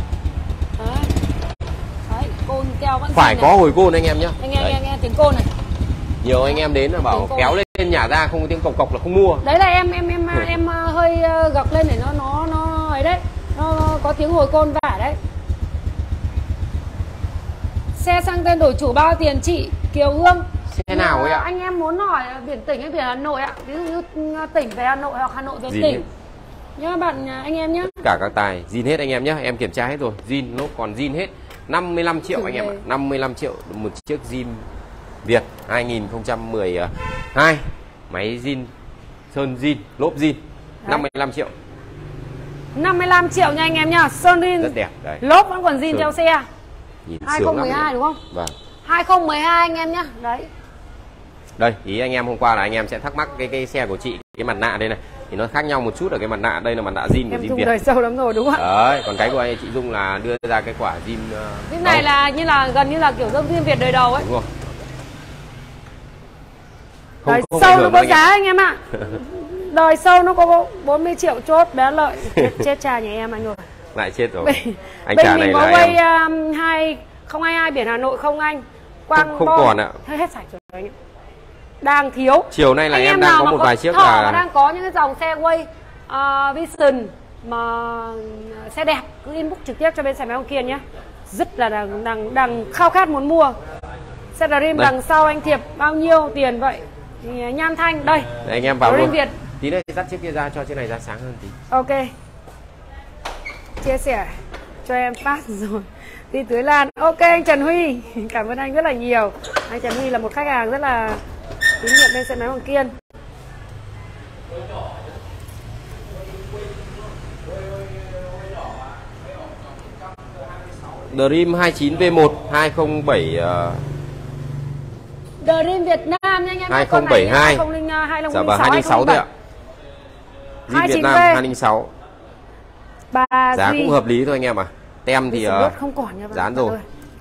Speaker 2: Đấy, côn keo vẫn
Speaker 1: phải có hồi côn anh em nhé.
Speaker 2: Anh nghe tiếng côn này.
Speaker 1: Nhiều anh em đến là bảo kéo lên nhà ra không có tiếng cộc cộc là không mua.
Speaker 2: Đấy là em hơi gọc lên để nó ấy đấy. Nó có tiếng hồi côn vả đấy. Xe sang tên đổi chủ bao tiền chị Kiều Hương?
Speaker 1: Xe nào ấy ạ?
Speaker 2: Anh em muốn hỏi biển tỉnh hay biển Hà Nội ạ? Ví dụ như tỉnh về Hà Nội hoặc Hà Nội về tỉnh. Nhớ bạn anh em nhé.
Speaker 1: Tất cả các tài zin hết anh em nhé. Em kiểm tra hết rồi. Zin nó còn zin hết. 55 triệu anh em ạ. 55 triệu một chiếc zin Việt 2012. Máy zin, sơn zin, lốp zin. 55 triệu.
Speaker 2: 55 triệu nha anh em nhá. Sơn zin
Speaker 1: rất đẹp đấy.
Speaker 2: Lốp vẫn còn zin theo xe.
Speaker 1: Nhìn
Speaker 2: 2012 đúng không?
Speaker 1: Vâng.
Speaker 2: 2012 anh em nhá. Đấy.
Speaker 1: Đây, ý anh em hôm qua là anh em sẽ thắc mắc cái xe của chị, cái mặt nạ đây này thì nó khác nhau một chút ở cái mặt nạ. Đây là mặt nạ zin của zin Việt.
Speaker 2: Đời sâu lắm rồi đúng không ạ?
Speaker 1: Đấy, còn cái của anh chị Dung là đưa ra cái quả zin.
Speaker 2: Zin này là gần như là kiểu dâm zin Việt đời đầu ấy.
Speaker 1: Đúng rồi.
Speaker 2: Đời sâu nó có giá anh em ạ. Đời sâu nó có 40 triệu chốt bé lợi. Chết cha nhà em anh rồi.
Speaker 1: Lại chết rồi. Anh
Speaker 2: bên
Speaker 1: trả này
Speaker 2: mình có
Speaker 1: là
Speaker 2: quay
Speaker 1: em
Speaker 2: 2022 biển Hà Nội không anh? Quang
Speaker 1: không còn ạ.
Speaker 2: Hết sạch rồi anh ạ. Đang thiếu.
Speaker 1: Chiều nay là em đang có một vài chiếc
Speaker 2: là đang có những cái dòng xe quay Vision xe đẹp cứ inbox trực tiếp cho bên xe máy Hồng Kiên nhé. Rất là đang khao khát muốn mua. Xe Dream đằng sau anh Thiệp bao nhiêu tiền vậy? Nhan Thanh đây.
Speaker 1: Để anh em vào
Speaker 2: Dream
Speaker 1: luôn.
Speaker 2: Việt.
Speaker 1: Tí nữa dắt chiếc kia ra cho chiếc này ra sáng hơn tí.
Speaker 2: Ok. Chia sẻ cho em phát rồi. Đi tưới lan. Ok anh Trần Huy. Cảm ơn anh rất là nhiều. Anh Trần Huy là một khách hàng rất là tín nhiệm bên xe máy Hồng Kiên.
Speaker 1: Dream 29V1 207
Speaker 2: Dream Việt Nam nha anh em.
Speaker 1: 2072.
Speaker 2: 202
Speaker 1: Dạ vâng 206 thôi ạ. Dream Việt Nam 206. Giá cũng hợp lý thôi anh em ạ. Tem thì
Speaker 2: không còn nha
Speaker 1: dán rồi.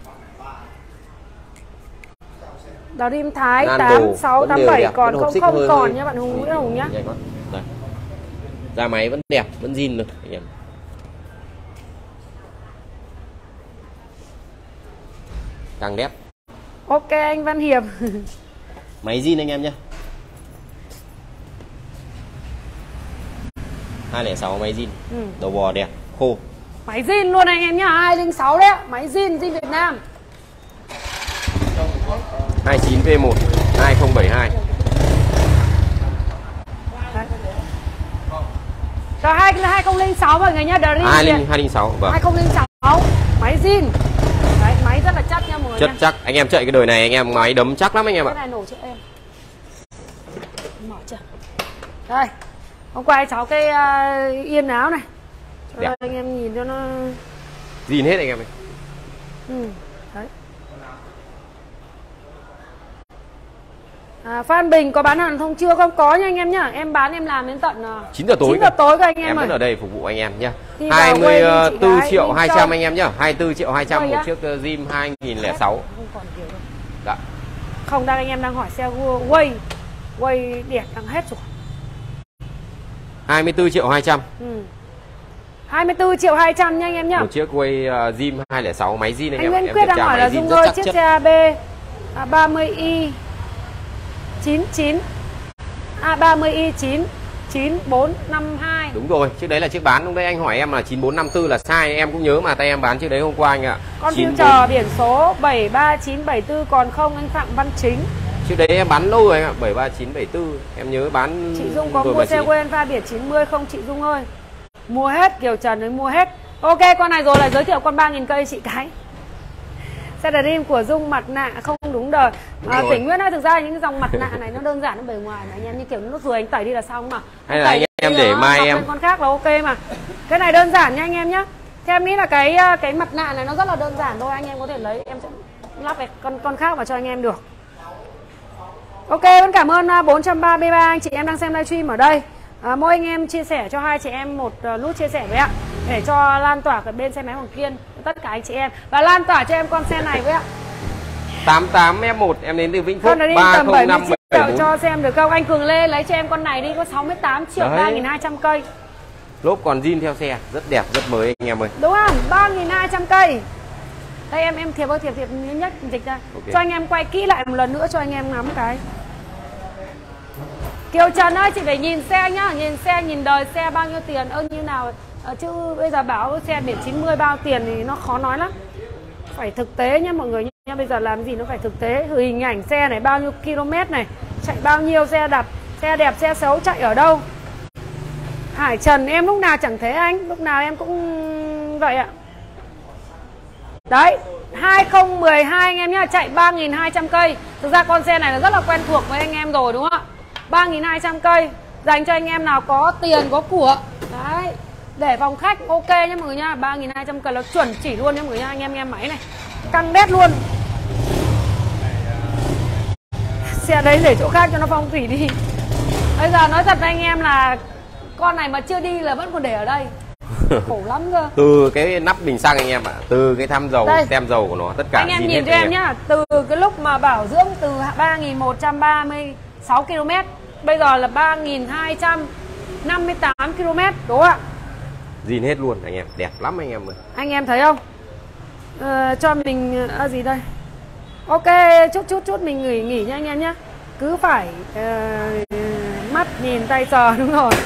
Speaker 2: Dream Thái 8687 còn không còn nha bạn Hùng Nguyễn Hùng nhá.
Speaker 1: Da máy vẫn đẹp, vẫn zin được anh em. Càng đẹp.
Speaker 2: Ok anh Văn Hiệp.
Speaker 1: Máy zin anh em nhé. 206 máy zin. Đầu bò đẹp, khô.
Speaker 2: Máy zin luôn anh em nhá, 206 đấy, máy zin Việt Nam.
Speaker 1: 29V1 2072.
Speaker 2: Rồi 2006 mọi người nhá, Dream
Speaker 1: 206 vâng.
Speaker 2: 2006 máy zin. Đấy, máy rất là chắc nha mọi người.
Speaker 1: Chất chắc, anh em chạy cái đời này anh em máy đấm chắc lắm anh em ạ.
Speaker 2: Cái này nổ cho em. Mở chưa? Đây. Hôm qua cháu cái yên áo này. Cho anh em nhìn cho nó
Speaker 1: zin hết anh em ơi.
Speaker 2: Đấy. Phan Bình có bán hàng thông chưa? Không có nha anh em nhá. Em bán em làm đến tận
Speaker 1: 9 giờ tối.
Speaker 2: 9 giờ tối các anh em ơi.
Speaker 1: Em vẫn ở đây phục vụ anh em nhá. 24 triệu 200 anh em nhá. 24 triệu 200 một chiếc Dream 2006.
Speaker 2: Không còn kiểu đâu.
Speaker 1: Dạ.
Speaker 2: Không, đang anh em đang hỏi xe Way đẹp đang hết rồi.
Speaker 1: 24 triệu 200.
Speaker 2: 24 triệu 200 nha anh em nhá.
Speaker 1: Một chiếc Way Dream 206 máy zin anh em.
Speaker 2: Anh Nguyễn Quyết đang hỏi là Dung ơi chiếc xe AB 30i 99 A30i 9452.
Speaker 1: Đúng rồi, chiếc đấy là chiếc bán. Lúc đấy anh hỏi em là 9454 là sai, em cũng nhớ mà tay em bán chiếc đấy hôm qua anh ạ.
Speaker 2: Con Future biển số 73974 còn không anh Phạm Văn Chính.
Speaker 1: Chiếc đấy em bán lâu rồi anh ạ, 73974. Em nhớ bán.
Speaker 2: Chị Dung có mua xe quên pha biển 90 không chị Dung ơi? Mua hết, Kiều Trần ấy mua hết. Ok, con này rồi lại giới thiệu con 3000 cây chị cái. Xe Dream của Dung mặt nạ không đúng đời. Tỉnh Nguyễn ơi, thực ra những cái dòng mặt nạ này nó đơn giản, nó bề ngoài mà anh em như kiểu nó ruồi anh tẩy đi là xong mà.
Speaker 1: Hay là anh em để mai em
Speaker 2: con khác là ok mà. Cái này đơn giản nha anh em nhá. Theo em nghĩ là cái mặt nạ này nó rất là đơn giản thôi, anh em có thể lấy, em sẽ lắp cái con khác vào cho anh em được. Ok, vẫn cảm ơn 433 anh chị em đang xem livestream ở đây. Mỗi anh em chia sẻ cho hai chị em một nút chia sẻ với ạ, để cho lan tỏa ở bên xe máy Hồng Kiên tất cả anh chị em, và lan tỏa cho em con xe này với ạ.
Speaker 1: 88F1 em đến từ Vĩnh Phúc
Speaker 2: 30574 cho xem được không? Anh Cường Lê lấy cho em con này đi, có 68 triệu 3200 cây.
Speaker 1: Lốp còn zin theo xe, rất đẹp, rất mới anh em ơi.
Speaker 2: Đúng không? 3200 cây. Đây em Thiệp ơi, Thiệp nhắc dịch ra. Okay. Cho anh em quay kỹ lại một lần nữa cho anh em ngắm cái. Kiều Trần ơi, chị phải nhìn xe nhá, nhìn xe, nhìn đời xe bao nhiêu tiền, như nào. Chứ bây giờ bảo xe biển 90 bao tiền thì nó khó nói lắm. Phải thực tế nhá mọi người nhá, bây giờ làm gì nó phải thực tế. Hình ảnh xe này bao nhiêu km này, chạy bao nhiêu, xe đạp, xe đẹp, xe xấu chạy ở đâu. Hải Trần em lúc nào chẳng thế anh, lúc nào em cũng vậy ạ. Đấy, 2012 anh em nhá, chạy 3200 cây. Thực ra con xe này là rất là quen thuộc với anh em rồi đúng không ạ? 3200 cây dành cho anh em nào có tiền có của. Đấy, để phòng khách ok nhá mọi người nhá. 3200 cây là chuẩn chỉ luôn nhá mọi người nhá. Anh em nghe máy này căng đét luôn. Xe đấy để chỗ khác cho nó phong thủy đi. Bây giờ nói thật với anh em là con này mà chưa đi là vẫn còn để ở đây. Khổ lắm cơ. Từ
Speaker 1: cái nắp bình xăng anh em ạ, từ cái thăm dầu, đây, tem dầu của nó, tất cả
Speaker 2: anh em nhìn cho em nhá. Từ cái lúc mà bảo dưỡng từ 3136 km, bây giờ là 3258 km, đúng không ạ?
Speaker 1: Zin hết luôn anh em, đẹp lắm anh em ơi.
Speaker 2: Anh em thấy không? Cho mình gì đây? Ok, chút mình nghỉ nha anh em nhá. Cứ phải mắt nhìn tay sờ, đúng rồi.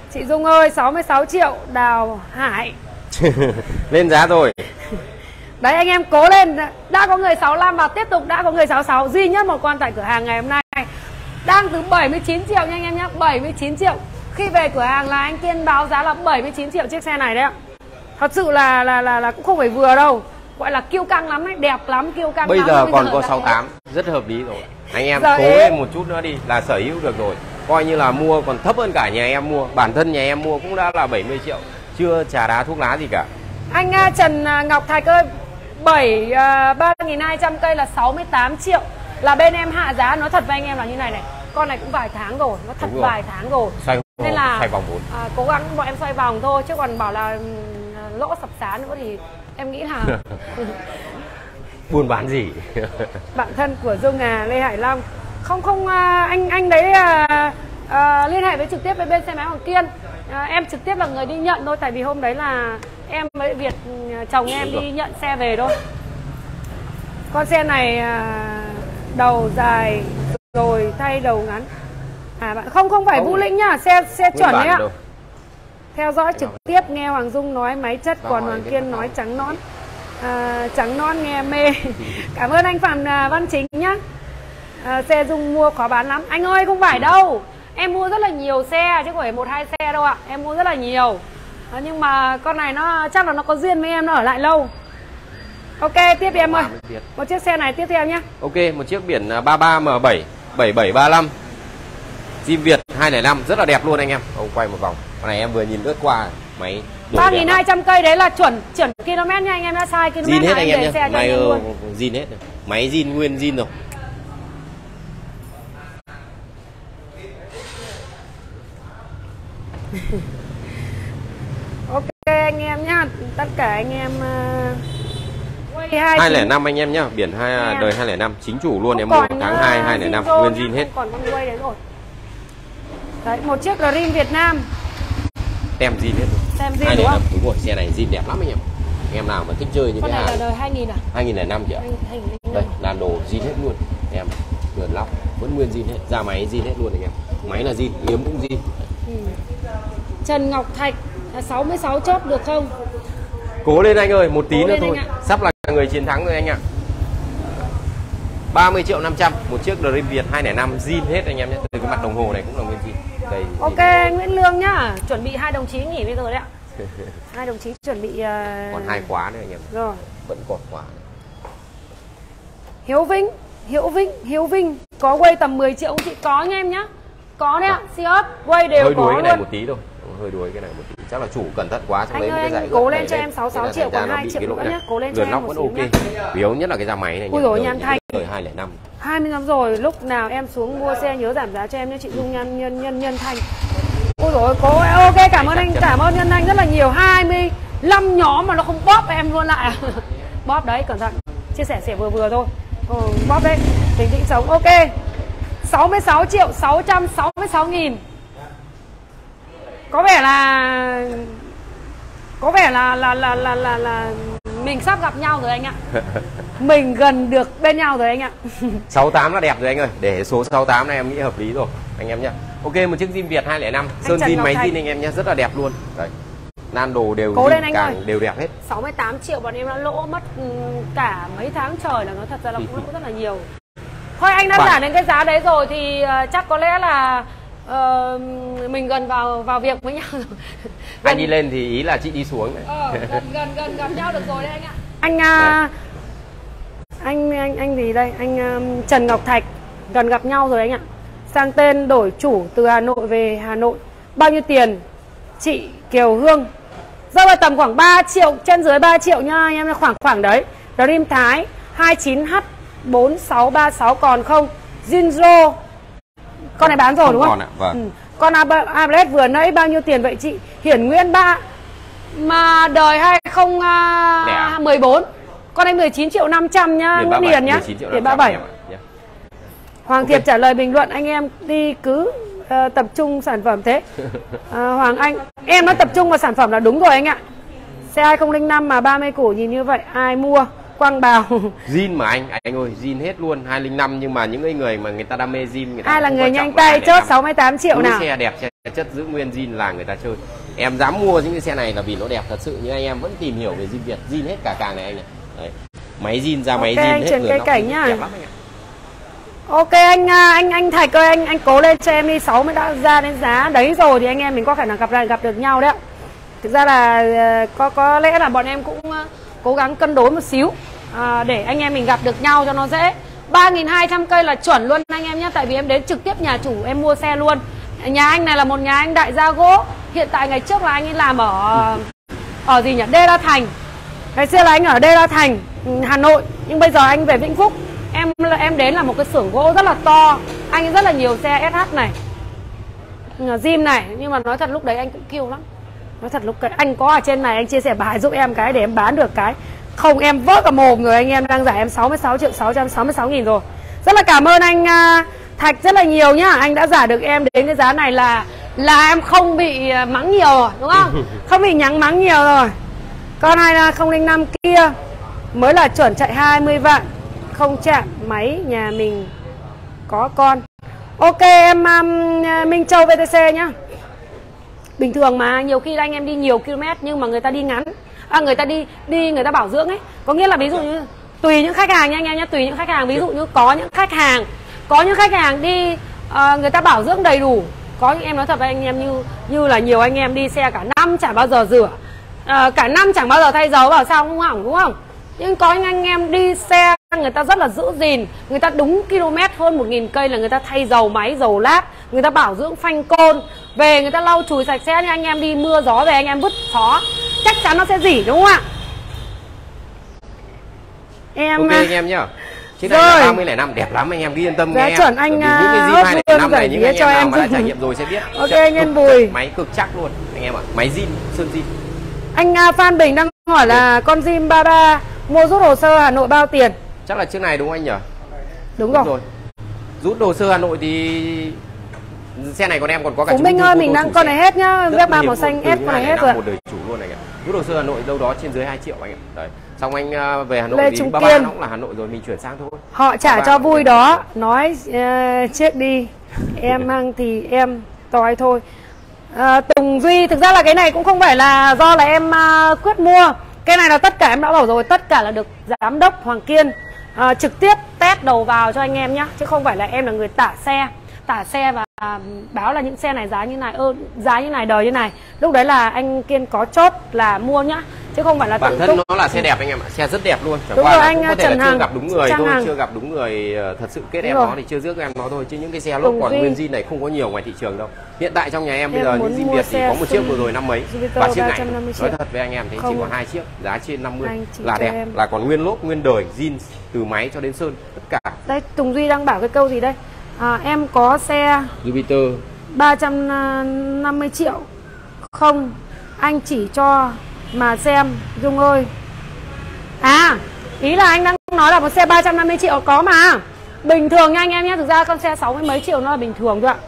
Speaker 2: Chị Dung ơi, 66 triệu Đào Hải.
Speaker 1: Lên giá rồi.
Speaker 2: Đấy anh em cố lên. Đã có người 65 và tiếp tục đã có người 66. Duy nhất một con tại cửa hàng ngày hôm nay đang từ 79 triệu nha anh em nhé. 79 triệu. Khi về cửa hàng là anh Kiên báo giá là 79 triệu chiếc xe này đấy ạ. Thật sự là cũng không phải vừa đâu. Gọi là kiêu căng lắm đấy, đẹp lắm, kiêu căng
Speaker 1: Bây
Speaker 2: lắm.
Speaker 1: giờ còn có 68, rất hợp lý rồi. Anh em
Speaker 2: giờ
Speaker 1: cố lên một chút nữa đi là sở hữu được rồi. Coi như là mua còn thấp hơn cả nhà em mua. Bản thân nhà em mua cũng đã là 70 triệu. Chưa trà đá thuốc lá gì cả.
Speaker 2: Anh Trần Ngọc Thạch ơi, 3.200 cây là 68 triệu. Là bên em hạ giá, nói thật với anh em là như này này. Con này cũng vài tháng rồi, nó thật vài tháng rồi. Nên là
Speaker 1: xoay vòng vốn.
Speaker 2: Cố gắng bọn em xoay vòng thôi. Chứ còn bảo là lỗ sập sán nữa thì em nghĩ là
Speaker 1: buôn bán gì.
Speaker 2: bạn thân của Dung Lê Hải Long. Không anh đấy liên hệ với trực tiếp với bên xe máy Hoàng Kiên. Em trực tiếp là người đi nhận thôi. Tại vì hôm đấy là em với Việt chồng em đi nhận xe về thôi. Con xe này đầu dài rồi thay đầu ngắn. Bạn không phải Vũ Lĩnh nhá, xe chuẩn đấy ạ. Theo dõi trực tiếp nghe Hoàng Dung nói máy chất, còn Hoàng Kiên nói trắng nõn. Trắng non nghe mê. Cảm ơn anh Phạm Văn Chính nhá. Xe Dung mua khó bán lắm. Anh ơi không phải đâu. Em mua rất là nhiều xe chứ không phải 1-2 xe đâu ạ. Em mua rất là nhiều. Nhưng mà con này nó chắc là nó có duyên với em, nó ở lại lâu. Ok tiếp đi em ơi. Một chiếc xe này tiếp theo nhá.
Speaker 1: Ok, một chiếc biển 33M7 7735 Zin Việt 205 rất là đẹp luôn anh em. Ông quay một vòng. Con này em vừa nhìn lướt qua máy
Speaker 2: 3.200 cây đấy là chuẩn km nha anh em, đã sai km.
Speaker 1: Zin hết anh em nhé. Này zin hết rồi. Máy zin nguyên zin rồi.
Speaker 2: Ok anh em nhá, tất cả anh em
Speaker 1: 205 anh em nhá, biển đời 205 chính chủ luôn. Em mua tháng 2 205 nguyên zin hết.
Speaker 2: Còn con quay đấy rồi. Đấy, một chiếc Dream Việt Nam.
Speaker 1: Tem zin hết rồi.
Speaker 2: Tem zin đúng không?
Speaker 1: Đúng rồi, xe này zin đẹp lắm anh em. Anh em nào mà thích chơi như
Speaker 2: con
Speaker 1: cái
Speaker 2: này
Speaker 1: hàng
Speaker 2: là đời 2000 à?
Speaker 1: 2005 chị ạ. Đây, đàn đồ zin hết luôn. Em lượn lóc vẫn nguyên zin hết, ra máy zin hết luôn anh em. Máy là zin, yếm cũng zin.
Speaker 2: Trần Ngọc Thạch 66 chốt được không?
Speaker 1: Cố lên anh ơi, một tí nữa thôi. Sắp là người chiến thắng rồi anh ạ. 30 triệu 500 một chiếc Dream Việt 205 zin hết anh em nhé. Từ cái mặt đồng hồ này cũng là nguyên zin. Đây.
Speaker 2: Ok, Nguyễn Lương nhá, chuẩn bị 2 đồng chí nghỉ bây giờ đấy ạ. 2 đồng chí chuẩn bị
Speaker 1: còn 2 khóa nữa anh em.
Speaker 2: Rồi.
Speaker 1: Vẫn còn khóa.
Speaker 2: Hiếu Vinh có quay tầm 10 triệu không chị? Có nha em nhá. Có đấy ạ, Siop quay đều
Speaker 1: hơi
Speaker 2: có
Speaker 1: đuối cái này
Speaker 2: luôn.
Speaker 1: một tí thôi. Hơi đuối cái này một tí. Chắc là chủ cẩn thận quá.
Speaker 2: Anh ơi, anh cố lên cho em 66 triệu còn 2 triệu nữa nhá. Cố lên cho em một xíu nhá.
Speaker 1: Yếu nhất là cái da máy này.
Speaker 2: Ui dồi Nhan Thanh.
Speaker 1: Đời 205.
Speaker 2: 20 năm rồi, lúc nào em xuống mua xe nhớ giảm giá cho em nhé chị Dung Nhân Thanh. Ôi dồi cố, ok cảm ơn anh, cảm ơn Nhân Thanh rất là nhiều. 25 nhóm mà nó không bóp em luôn lại. Bóp đấy, cẩn thận. Chia sẻ vừa thôi. Bóp đấy, Bình Tĩnh Sống, ok. 66 triệu 666 nghìn. Có vẻ là mình sắp gặp nhau rồi anh ạ. Mình gần được bên nhau rồi anh ạ.
Speaker 1: 68 là đẹp rồi anh ơi. Để số 68 này em nghĩ hợp lý rồi anh em nhé. Ok, một chiếc zin Việt 205 sơn zin máy zin anh em nhé, rất là đẹp luôn. Đấy. Nan đồ đều càng đều đẹp hết.
Speaker 2: 68 triệu bọn em đã lỗ mất cả mấy tháng trời là nói thật ra là cũng rất là nhiều. Thôi anh đã giảm đến cái giá đấy rồi thì chắc có lẽ là mình gần vào việc với nhau rồi.
Speaker 1: Anh đi lên thì ý là chị đi xuống đấy.
Speaker 2: Gần gặp nhau được rồi đấy anh ạ. Anh gì đây? Anh Trần Ngọc Thạch gần gặp nhau rồi anh ạ. Sang tên đổi chủ từ Hà Nội về Hà Nội. Bao nhiêu tiền? Chị Kiều Hương. Rơi vào tầm khoảng 3 triệu, trên dưới 3 triệu nha anh em, là khoảng đấy. Dream Thái 29H4636 còn không? Jinro. Con này bán rồi đúng không?
Speaker 1: Còn ạ, vâng.
Speaker 2: Con Ablet vừa nãy bao nhiêu tiền vậy chị? Hiển Nguyên 3 mà đời 2014. Con này 19 triệu 500 nhá, Nguyễn Hiền nhá. Để 37. Hoàng Thiệp trả lời bình luận anh em đi cứ tập trung sản phẩm thế. Hoàng Anh, em nó tập trung vào sản phẩm là đúng rồi anh ạ. Xe 2005 mà 30 củ nhìn như vậy ai mua? quăng bào.
Speaker 1: Zin mà anh ơi, zin hết luôn 205, nhưng mà những người mà người ta đam mê zin, người ta
Speaker 2: ai là người nhanh tay chốt 68 triệu nào.
Speaker 1: Xe đẹp, xe chất giữ nguyên zin là người ta chơi. Em dám mua những cái xe này là vì nó đẹp thật sự, nhưng anh em vẫn tìm hiểu về zin Việt. Zin hết cả càng này anh này. Đấy. Máy zin ra máy zin hết người nó cảnh nhá. Đẹp lắm anh ạ.
Speaker 2: Ok anh Thạch ơi, anh cố lên cho em đi, 60 đã ra đến giá đấy rồi thì anh em mình có khả năng gặp được nhau đấy ạ. Thực ra là có lẽ là bọn em cũng cố gắng cân đối một xíu để anh em mình gặp được nhau cho nó dễ. 3.200 cây là chuẩn luôn anh em nhé, tại vì em đến trực tiếp nhà chủ em mua xe luôn. Nhà anh này là một nhà anh đại gia gỗ. Hiện tại ngày trước là anh ấy làm ở gì nhỉ, Đê La Thành. Ngày xưa là anh ở Đê La Thành, Hà Nội, nhưng bây giờ anh về Vĩnh Phúc. Em đến là một cái xưởng gỗ rất là to, anh ấy rất là nhiều xe SH này, Jim này, nhưng mà nói thật lúc đấy anh cũng kêu lắm. Nói thật lúc đấy anh có ở trên này anh chia sẻ bài giúp em cái để em bán được cái. Không em vỡ cả mồm rồi, anh em đang giải em 66.666.000 rồi. Rất là cảm ơn anh Thạch rất là nhiều nhá. Anh đã giả được em đến cái giá này là em không bị mắng nhiều rồi, đúng không? Không bị mắng nhiều rồi. Con 2005 kia mới là chuẩn chạy 20 vạn, không chạm máy nhà mình có con. Ok em Minh Châu VTC nhá. Bình thường mà nhiều khi anh em đi nhiều km nhưng mà người ta đi ngắn, người ta đi người ta bảo dưỡng ấy. Có nghĩa là ví dụ như tùy những khách hàng nha anh em nhé, tùy những khách hàng. Ví dụ như có những khách hàng đi người ta bảo dưỡng đầy đủ. Có những em nói thật với anh em như là nhiều anh em đi xe cả năm chả bao giờ rửa, cả năm chẳng bao giờ thay dầu, bảo sao không hỏng, đúng không? Nhưng có những anh em đi xe người ta rất là giữ gìn, người ta đúng km hơn 1.000 cây là người ta thay dầu máy, dầu lát, người ta bảo dưỡng phanh côn, về người ta lau chùi sạch sẽ. Nhưng anh em đi mưa gió về anh em vứt xó chắc chắn nó sẽ rỉ, đúng không ạ?
Speaker 1: Ok anh em nhá. Chiếc này là 3005 đẹp lắm anh em cứ yên tâm nghe em.
Speaker 2: Chuẩn anh
Speaker 1: những cái zin 205 này những anh em nào mà đã trải nghiệm rồi sẽ biết.
Speaker 2: Ok anh em Bùi.
Speaker 1: Máy cực chắc luôn anh em ạ. Máy zin, sơn zin.
Speaker 2: Anh Phan Bình đang hỏi là con Jim 33 mua rút hồ sơ Hà Nội bao tiền?
Speaker 1: Chắc là chiếc này đúng không anh nhỉ?
Speaker 2: Đúng rồi.
Speaker 1: Rút hồ sơ Hà Nội thì xe này con em còn có cả
Speaker 2: Phú Minh ơi, mình đang con này hết nhá, ghép 3 màu xanh S con này hết rồi.
Speaker 1: Một đời chủ luôn anh ạ. Rút hồ sơ Hà Nội đâu đó trên dưới 2 triệu anh ạ. Đấy. Xong anh về Hà Nội
Speaker 2: Lê
Speaker 1: thì
Speaker 2: Trung
Speaker 1: 33
Speaker 2: Kiên.
Speaker 1: nó cũng là Hà Nội rồi, mình chuyển sang thôi.
Speaker 2: Họ trả cho vui đó, nói chết đi, em mang thì em toi thôi. Tùng Duy, thực ra là cái này cũng không phải là do là em quyết mua. Cái này là tất cả em đã bảo rồi, tất cả là được giám đốc Hoàng Kiên trực tiếp test đầu vào cho anh em nhé, chứ không phải là em là người tả xe và báo là những xe này giá như này, giá như này, đời như này. Lúc đấy là anh Kiên có chốt là mua nhá, chứ không phải là
Speaker 1: bản thân nó là xe đẹp anh em ạ, xe rất đẹp luôn.
Speaker 2: Đúng rồi, anh
Speaker 1: có thể
Speaker 2: Trần
Speaker 1: là
Speaker 2: Hằng,
Speaker 1: chưa gặp đúng người thôi, chưa gặp đúng người thật sự kết em nó thì chưa rước em nó thôi, chứ những cái xe lốp còn nguyên zin này không có nhiều ngoài thị trường đâu. Hiện tại trong nhà em bây giờ những zin Việt thì có một chiếc vừa rồi 50 mấy, và chiếc này nói thật với anh em thì chỉ có 2 chiếc giá trên 50 là đẹp, là còn nguyên lốp nguyên đời zin từ máy cho đến sơn tất cả.
Speaker 2: Đây Tùng Duy đang bảo cái câu gì đây? Em có xe
Speaker 1: Jupiter
Speaker 2: 350 triệu. Không, anh chỉ cho mà xem Dung ơi. Ý là anh đang nói là một xe 350 triệu có mà. Bình thường nha anh em nhé. Thực ra con xe 60 mấy triệu nó là bình thường thôi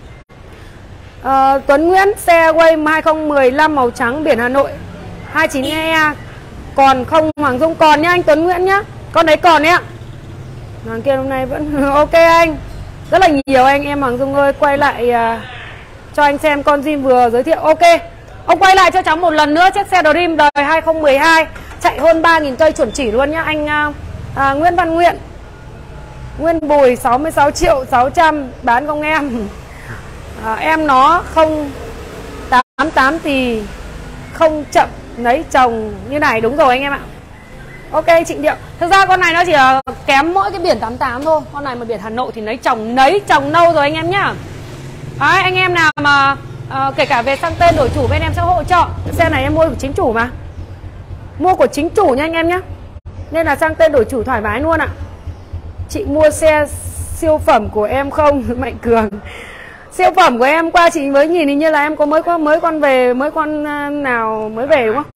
Speaker 2: ạ. Tuấn Nguyễn, xe Way 2015 màu trắng biển Hà Nội 29E. Còn không Hoàng Dung còn nhá anh Tuấn Nguyễn nhá. Con đấy còn đấy ạ. Hoàng kia hôm nay vẫn ok anh. Rất là nhiều anh em Hoàng Dung ơi. Quay lại cho anh xem con Jim vừa giới thiệu. Ok, ông quay lại cho cháu một lần nữa chiếc xe Dream đời 2012 chạy hơn 3.000 cây chuẩn chỉ luôn nhá anh Nguyễn Văn Nguyện. Nguyên Bùi 66 triệu 600 bán không em? Em nó 088 thì không chậm lấy chồng như này. Đúng rồi anh em ạ. Ok Trịnh Điệu. Thực ra con này nó chỉ kém mỗi cái biển 88 thôi. Con này mà biển Hà Nội thì lấy chồng nâu rồi anh em nhá. Đấy, anh em nào mà kể cả về sang tên đổi chủ bên em sẽ hỗ trợ. Xe này em mua của chính chủ mà. Mua của chính chủ nha anh em nhé. Nên là sang tên đổi chủ thoải mái luôn ạ. Chị mua xe siêu phẩm của em không? Mạnh Cường. Siêu phẩm của em qua chị mới nhìn hình như là em có mới con nào mới về đúng không?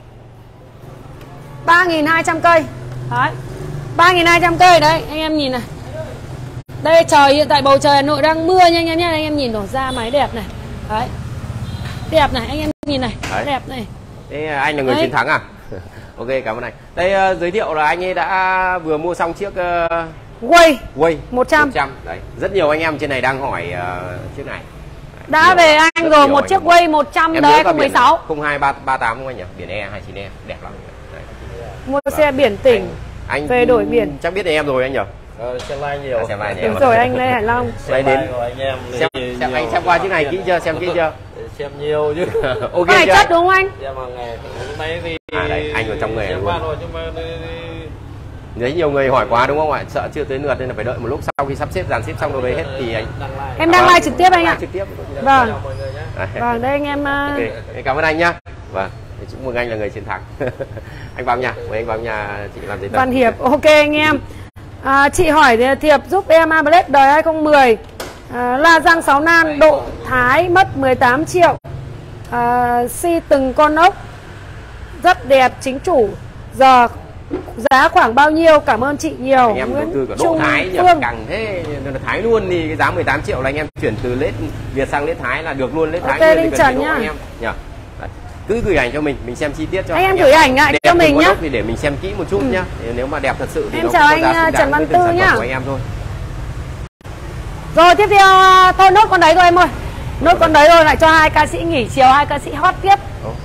Speaker 2: 3.200 cây. Đấy. 3.200 cây đấy, anh em nhìn này. Đây trời, hiện tại bầu trời Hà Nội đang mưa nha anh em nhé. Anh em nhìn đổ ra máy đẹp này. Đấy. Đẹp này, anh em nhìn này. Đấy. Đẹp này.
Speaker 1: Thế anh là người chiến thắng à? Ok, cảm ơn anh. Đây giới thiệu là anh ấy đã vừa mua xong chiếc
Speaker 2: Way 100.
Speaker 1: Đấy, rất nhiều anh em trên này đang hỏi chiếc này.
Speaker 2: Đã về anh rồi, một chiếc Way 100 đấy 2016.
Speaker 1: 0238 không anh nhỉ? Biển E29E đẹp lắm. Đấy.
Speaker 2: Mua xe biển tỉnh. Anh về đổi biển.
Speaker 1: Chắc biết em rồi anh nhỉ?
Speaker 3: Xem like nhiều.
Speaker 1: Xem like
Speaker 2: nhiều. Rồi anh Lê Hải Long.
Speaker 3: Xem like của anh em.
Speaker 1: Xem anh xem qua chiếc này kỹ chưa? Xem kỹ chưa?
Speaker 3: Xem nhiều chứ.
Speaker 2: Ok chưa? Chất đúng không anh?
Speaker 3: Xem hàng ngày. Hôm nay thì
Speaker 1: đây, anh ở trong nghề
Speaker 3: luôn. Rồi nhưng mà
Speaker 1: đấy, nhiều người hỏi quá đúng không ạ? Sợ chưa tới lượt nên là phải đợi một lúc, sau khi sắp xếp dàn xếp xong rồi đấy hết thì anh
Speaker 2: em đang live trực tiếp anh ạ.
Speaker 1: Trực tiếp.
Speaker 2: Vâng. Vâng, đây anh em.
Speaker 1: Ok, cảm ơn anh nhá. Vâng, chúc mừng anh là người chiến thắng. Anh vào nhà, mời anh vào nhà chị làm giấy tờ.
Speaker 2: Văn Hiệp, ok anh em. Chị hỏi Thiệp giúp em Black đời 2010, la răng 6 nan, độ thái mất 18 triệu, si từng con ốc rất đẹp, chính chủ, giờ giá khoảng bao nhiêu? Cảm ơn chị nhiều.
Speaker 1: Anh em đầu tư cả độ thái nhỉ, càng thế nên là thái luôn thì cái giá 18 triệu là anh em chuyển từ lết Việt sang lết Thái là được luôn, lết Thái
Speaker 2: okay,
Speaker 1: luôn
Speaker 2: thì cần nhá.
Speaker 1: Anh em nhỉ. Cứ gửi ảnh cho mình xem chi tiết cho
Speaker 2: anh em gửi ảnh lại cho mình nhá,
Speaker 1: thì để mình xem kỹ một chút nhá. Nếu mà đẹp thật sự thì
Speaker 2: em
Speaker 1: nó
Speaker 2: chào anh Trần Văn Tư nhá.
Speaker 1: Của anh em thôi.
Speaker 2: Rồi tiếp theo thôi nốt con đấy rồi em ơi. Nốt con đấy rồi lại cho hai ca sĩ nghỉ chiều, hai ca sĩ hot tiếp.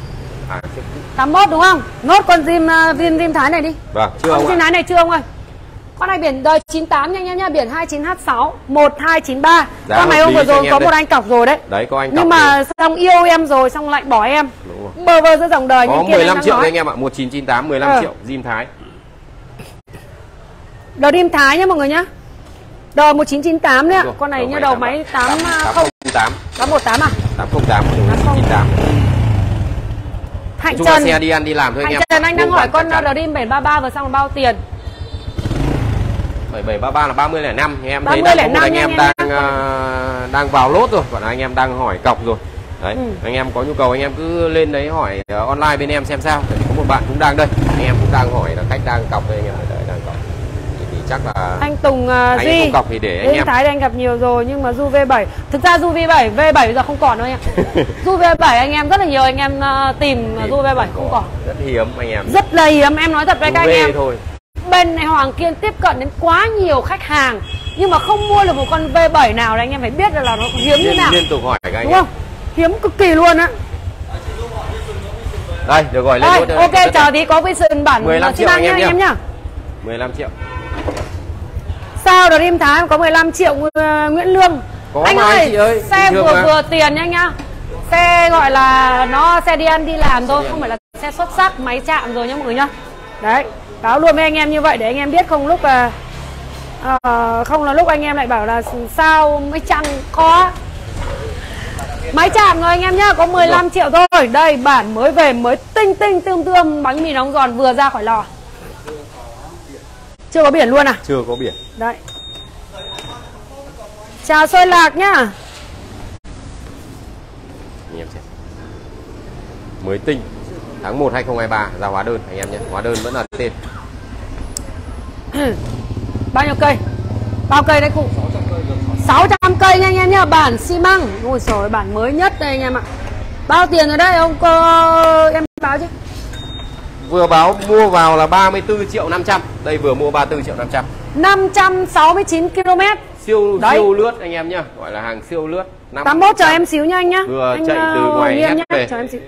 Speaker 2: 81 đúng không? Nốt con Rim Thái này đi.
Speaker 1: Vâng, chưa
Speaker 2: con Rim Thái này chưa ông ơi. Con này biển đời 98 nha anh em nhá, biển 29H6 1293. Con này hôm vừa rồi có một anh cọc rồi đấy.
Speaker 1: Đấy có anh cọc.
Speaker 2: Nhưng mà xong yêu em rồi xong lại bỏ em. Bơ vơ giữa dòng đời
Speaker 1: có
Speaker 2: nhưng kia
Speaker 1: 15 triệu anh em ạ, 1998 15 triệu Rim Thái.
Speaker 2: Đầu Rim Thái nhá mọi người nhá. Đầu 1998 đấy ạ. Con này như đầu máy 808 818 à?
Speaker 1: 808 1998.
Speaker 2: Hạnh Trần
Speaker 1: xe đi ăn đi làm thôi anh em.
Speaker 2: Hạnh Trần anh đang hỏi con Dream 733 vừa xong là bao tiền?
Speaker 1: 7733 là 3005 em thấy đang một anh em đang vào lốt rồi, còn anh em đang hỏi cọc rồi. Đấy, anh em có nhu cầu anh em cứ lên đấy hỏi online bên em xem sao. Có một bạn cũng đang đây, anh em cũng đang hỏi là khách đang cọc đây anh em, đang cọc. Thì chắc là
Speaker 2: anh Tùng
Speaker 1: anh
Speaker 2: Duy
Speaker 1: không cọc thì để anh em.
Speaker 2: Thái anh gặp nhiều rồi nhưng mà Du V7 thực ra Du V7 bây giờ không còn đâu anh em. Du V7 anh em rất là nhiều anh em tìm Du V7 không còn.
Speaker 1: Rất hiếm anh em.
Speaker 2: Rất là hiếm, em nói thật với các anh em.
Speaker 1: Thôi.
Speaker 2: Bên này Hoàng Kiên tiếp cận đến quá nhiều khách hàng nhưng mà không mua được một con V7 nào là anh em phải biết là nó hiếm như nào.
Speaker 1: Liên tục hỏi các anh
Speaker 2: đúng không? Hiếm cực kỳ luôn á.
Speaker 1: Đây, được rồi, lên
Speaker 2: đây, ok, chờ tí có Vision bản
Speaker 1: 15 triệu anh em
Speaker 2: nhá.
Speaker 1: 15 triệu.
Speaker 2: Sao Dream Thái có 15 triệu Nguyễn Lương.
Speaker 1: Có
Speaker 2: anh ơi, xe vừa tiền nha anh nhá. Xe gọi là nó xe đi ăn đi làm thôi, không phải là xe xuất sắc, máy chạm rồi nhá mọi người nhá. Đấy, báo luôn với anh em như vậy để anh em biết không lúc là không là lúc anh em lại bảo là sao mới chăng có máy chạm rồi anh em nhá, có 15 triệu thôi. Đây bản mới về, mới tinh tươm bánh mì nóng giòn vừa ra khỏi lò. Chưa có biển luôn à?
Speaker 1: Chưa có biển.
Speaker 2: Đấy. Chào Xôi Lạc nhá.
Speaker 1: Anh em xem. Mới tinh tháng 1 2023 ra hóa đơn anh em nhé. Hóa đơn vẫn là tên.
Speaker 2: Bao nhiêu cây? Bao cây đấy cụ? 600 cây nha anh em nhá, bản xi măng. Ôi trời, bản mới nhất đây anh em ạ. Bao tiền rồi đấy ông em báo chứ?
Speaker 1: Vừa báo mua vào là 34 triệu 500. Đây vừa mua 34 triệu 500.
Speaker 2: 569 km.
Speaker 1: Siêu lướt anh em nhá, gọi là hàng siêu lướt.
Speaker 2: 81 chờ em xíu nha anh nhá.
Speaker 1: Vừa
Speaker 2: anh
Speaker 1: chạy từ ngoài
Speaker 2: nhá,
Speaker 1: về.
Speaker 2: chờ em xíu.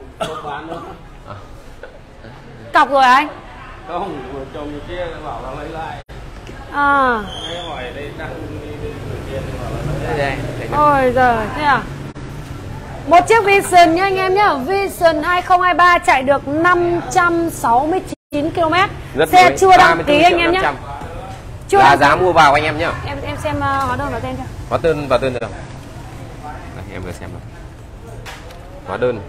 Speaker 2: Cọc rồi anh?
Speaker 3: Không, vừa chồng người kia bảo là lấy lại. Anh hỏi đây đang đi tiền bảo là lấy lại.
Speaker 2: Ôi giời, thế à? Một chiếc Vision nha anh em nhá. Vision 2023 chạy được 569 km. Xe chưa đăng ký anh em nhá.
Speaker 1: Chưa là giá mua vào anh em nhá.
Speaker 2: Em xem hóa đơn vào tên chưa?
Speaker 1: Hóa đơn vào tên được không? Đây, em vừa xem rồi. Hóa đơn.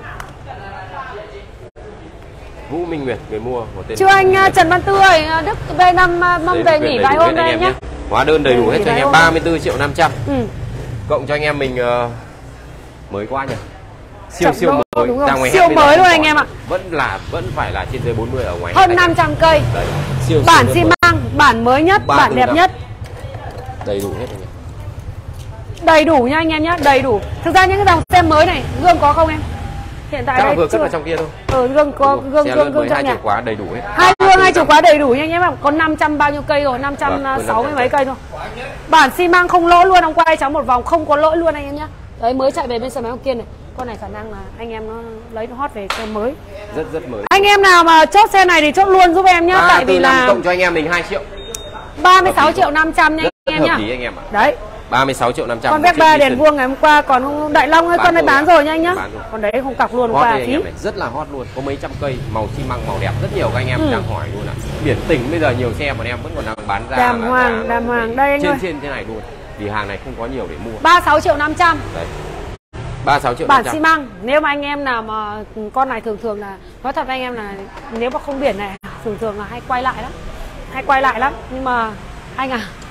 Speaker 1: Vũ Minh Nguyệt người mua một tên.
Speaker 2: Chưa anh Trần Văn Tư ơi, Đức V5 mong về nghỉ vài hôm đây nhá.
Speaker 1: Hóa đơn đầy đủ hết cho anh em 34 triệu 500. Cộng cho anh em mình mới quá nhỉ. Siêu mới.
Speaker 2: Siêu mới luôn anh em ạ.
Speaker 1: Vẫn phải là trên dưới 40 ở ngoài.
Speaker 2: Hơn 500 cây. Đấy, bản xi măng, bản mới nhất, bản đẹp nhất.
Speaker 1: Đầy đủ hết anh em.
Speaker 2: Đầy đủ nha anh em nhá, đầy đủ. Thực ra những cái dòng xe mới này, gương có không em? Hiện tại
Speaker 1: chắc
Speaker 2: đây
Speaker 1: là vừa cất
Speaker 2: chưa.
Speaker 1: vào trong kia thôi.
Speaker 2: Gương có gương trong
Speaker 1: hai
Speaker 2: nhà.
Speaker 1: chìa khóa đầy đủ hết.
Speaker 2: Hai chìa khóa đầy đủ nha anh em ạ. Có 500 bao nhiêu cây rồi, 560 mấy cây thôi. Bản xi măng không lỗi luôn, ông quay cháu một vòng không có lỗi luôn anh em nhé. Đấy, mới chạy về bên xe máy kia này. Con này khả năng là anh em nó lấy nó hot về xe mới.
Speaker 1: Rất mới.
Speaker 2: Anh em nào mà chốt xe này thì chốt luôn giúp em nhá, tại vì là
Speaker 1: cộng cho anh em mình 2 triệu.
Speaker 2: 36 triệu 500 nha anh em nhá.
Speaker 1: Hợp lý anh em ạ.
Speaker 2: Đấy.
Speaker 1: 36 triệu 500.
Speaker 2: Con Vespa đèn vuông ngày hôm qua còn Đại Long ấy, con này bán rồi nha anh nhá. Con đấy không cọc luôn qua phí.
Speaker 1: Rất là hot luôn, có mấy trăm cây, màu xi măng màu đẹp, rất nhiều các anh em đang hỏi luôn ạ. Biển tỉnh bây giờ nhiều xe mà em vẫn còn đang bán ra.
Speaker 2: Đàm hoàng đây anh ơi.
Speaker 1: Trên thế này luôn. Vì hàng này không có nhiều để mua.
Speaker 2: 36 triệu 500.
Speaker 1: Đấy. 36 triệu
Speaker 2: bản xi măng. Nếu mà anh em nào mà con này thường là nói thật anh em là nếu mà không biển này thường là hay quay lại lắm, nhưng mà anh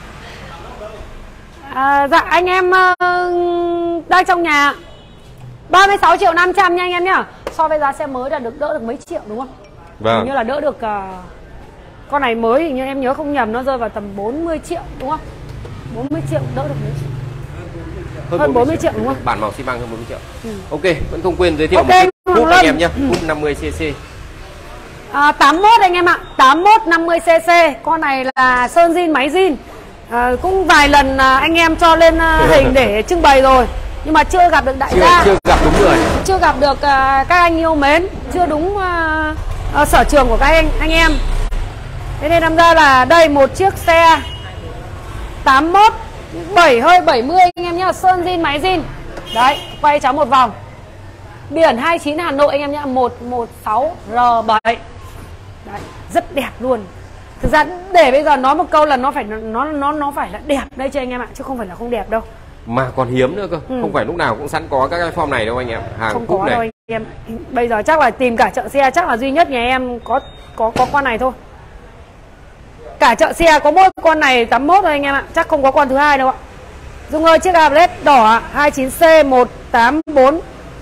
Speaker 2: dạ anh em đang trong nhà 36 triệu 500 nha anh em nhá. So với giá xe mới là đỡ được mấy triệu đúng không?
Speaker 1: Vâng.
Speaker 2: Hình như là đỡ được con này mới hình như em nhớ không nhầm nó rơi vào tầm 40 triệu đúng không? 40 triệu đỡ được mấy triệu? Hơn 40 triệu đúng không?
Speaker 1: Bản màu xi măng hơn 40 triệu. Ok, vẫn không quên giới thiệu một cúp anh em nhé. Cúp 50cc.
Speaker 2: 81 anh em ạ. 81 50cc. Con này là sơn zin máy zin. Cũng vài lần anh em cho lên hình để trưng bày rồi, nhưng mà chưa gặp được đại gia.
Speaker 1: Chưa gặp đúng người. Chưa
Speaker 2: gặp được các anh yêu mến. Chưa đúng sở trường của các anh em. Thế nên làm ra là đây một chiếc xe 81 hơi 70 anh em nhá, sơn zin máy zin. Đấy, quay cháu một vòng. Biển 29 Hà Nội anh em nhá, 116R7. Đấy, rất đẹp luôn. Thực ra để bây giờ nói một câu là nó phải là đẹp đây cho anh em ạ, chứ không phải là không đẹp đâu.
Speaker 1: Mà còn hiếm nữa cơ, không phải lúc nào cũng sẵn có các cái form này đâu anh em. Hàng
Speaker 2: không
Speaker 1: cúp
Speaker 2: có
Speaker 1: này.
Speaker 2: đâu anh em. Bây giờ chắc là tìm cả chợ xe chắc là duy nhất nhà em có con này thôi. Cả chợ xe có mỗi con này 81 thôi anh em ạ, chắc không có con thứ hai đâu ạ. Dung ơi, chiếc Ablet đỏ 29C184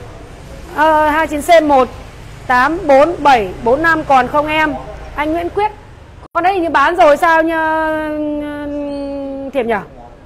Speaker 2: 29C1844745 còn không em? Anh Nguyễn Quyết. Con đấy như bán rồi sao như Thiểm nhỉ?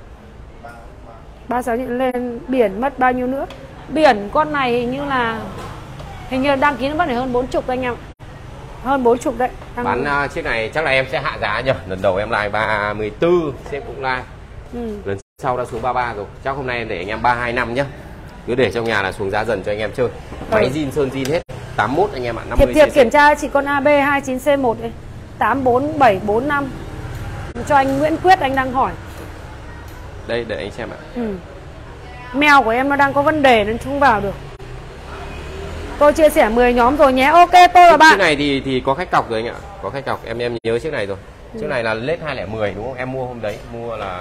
Speaker 2: 36 lên biển mất bao nhiêu nữa? Biển con này hình như đăng ký nó mất phải hơn 40 anh em. Hơn 40 đấy.
Speaker 1: Bán chiếc này chắc là em sẽ hạ giá nhỉ. Lần đầu em like 34, sếp cũng like. Lần sau đã xuống 33 rồi. Chắc hôm nay em để anh em 325 nhá. Cứ để trong nhà là xuống giá dần cho anh em chơi. Máy zin sơn zin hết. 81 anh em ạ, 50
Speaker 2: Thiệp kiểm tra chỉ con AB 29C1 đây. 84745. Cho anh Nguyễn Quyết, anh đang hỏi.
Speaker 1: Đây để anh xem ạ.
Speaker 2: Mèo của em nó đang có vấn đề nên không vào được. Tôi chia sẻ 10 nhóm rồi nhé. Ok, tôi và bạn.
Speaker 1: Chiếc này thì có khách cọc rồi anh ạ. Có khách cọc, em nhớ chiếc này rồi. Chiếc này là lết 210 đúng không? Em mua hôm đấy, mua là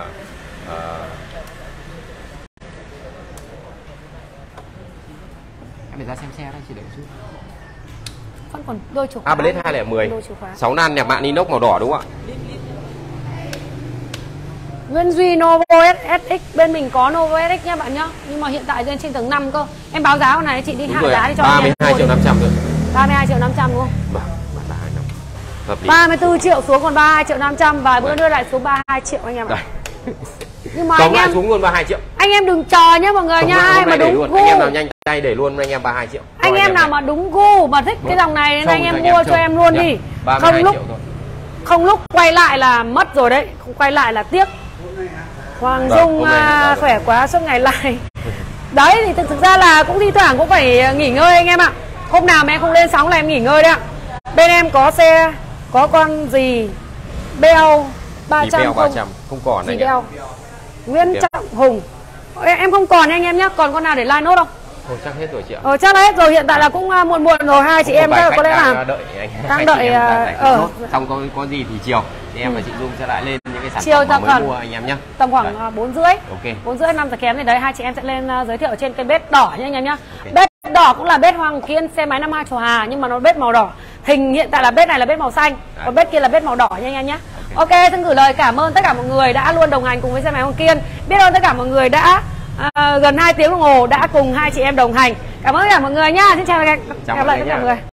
Speaker 1: em để ra xem xe đây, chỉ đợi chút.
Speaker 2: Vẫn còn đôi chục khóa.
Speaker 1: Ablet 210. 6 nan nhà bạn inox màu đỏ đúng không ạ?
Speaker 2: Nguyễn Duy Novo SX, bên mình có Novo SX nha bạn nhá. Nhưng mà hiện tại trên tầng 5 cơ. Em báo giá con này chị đi hạ giá đi cho
Speaker 1: 32 triệu 500 rồi.
Speaker 2: 32 triệu 500 đúng không?
Speaker 1: Vâng, hợp lý.
Speaker 2: 34 triệu xuống còn 32 triệu 500. Vài bữa đưa lại xuống 32 triệu anh em ạ. Nhưng mà
Speaker 1: anh em xuống luôn 32 triệu.
Speaker 2: Anh em đừng chờ nhá mọi người nha. Ai mà đúng gu.
Speaker 1: Anh em nào nhanh tay để luôn anh em 32 triệu.
Speaker 2: Anh em nào mà đúng gu mà thích cái dòng này nên anh em mua cho em luôn đi. Không lúc quay lại là mất rồi đấy. Không quay lại là tiếc. Hoàng Dung khỏe quá suốt ngày lại. Đấy thì thực ra là cũng thi thoảng cũng phải nghỉ ngơi anh em ạ. Hôm nào mà em không lên sóng là em nghỉ ngơi đấy ạ. Bên em có xe, có con gì Beo 300
Speaker 1: không còn anh em.
Speaker 2: Nguyễn Trọng Hùng. Em không còn anh em nhé. Còn con nào để like nốt không?
Speaker 1: Thôi chắc hết rồi chị ạ.
Speaker 2: Chắc là hết rồi, hiện tại là cũng muộn rồi. Hai chị em có lẽ là đang đợi
Speaker 1: xong có gì thì chiều thì em và chị Dung sẽ lại lên những cái sản
Speaker 2: chiều
Speaker 1: phẩm mới mua anh em nhé.
Speaker 2: Tầm khoảng 4:30.
Speaker 1: Ok.
Speaker 2: 4:30 5 giờ kém thì đấy hai chị em sẽ lên giới thiệu ở trên kênh bếp đỏ nha anh em nhá. Bếp đỏ cũng là bếp Hoàng Kiên xe máy 52 Chùa Hà nhưng mà nó bếp màu đỏ. Hình hiện tại là bếp này là bếp màu xanh, còn bếp kia là bếp màu đỏ nha anh em nhé. Ok, xin gửi lời cảm ơn tất cả mọi người đã luôn đồng hành cùng với xe máy Hoàng Kiên. Biết ơn tất cả mọi người đã gần 2 tiếng đồng hồ đã cùng hai chị em đồng hành. Cảm ơn tất cả mọi người nhá. Xin chào và hẹn gặp lại tất cả mọi người.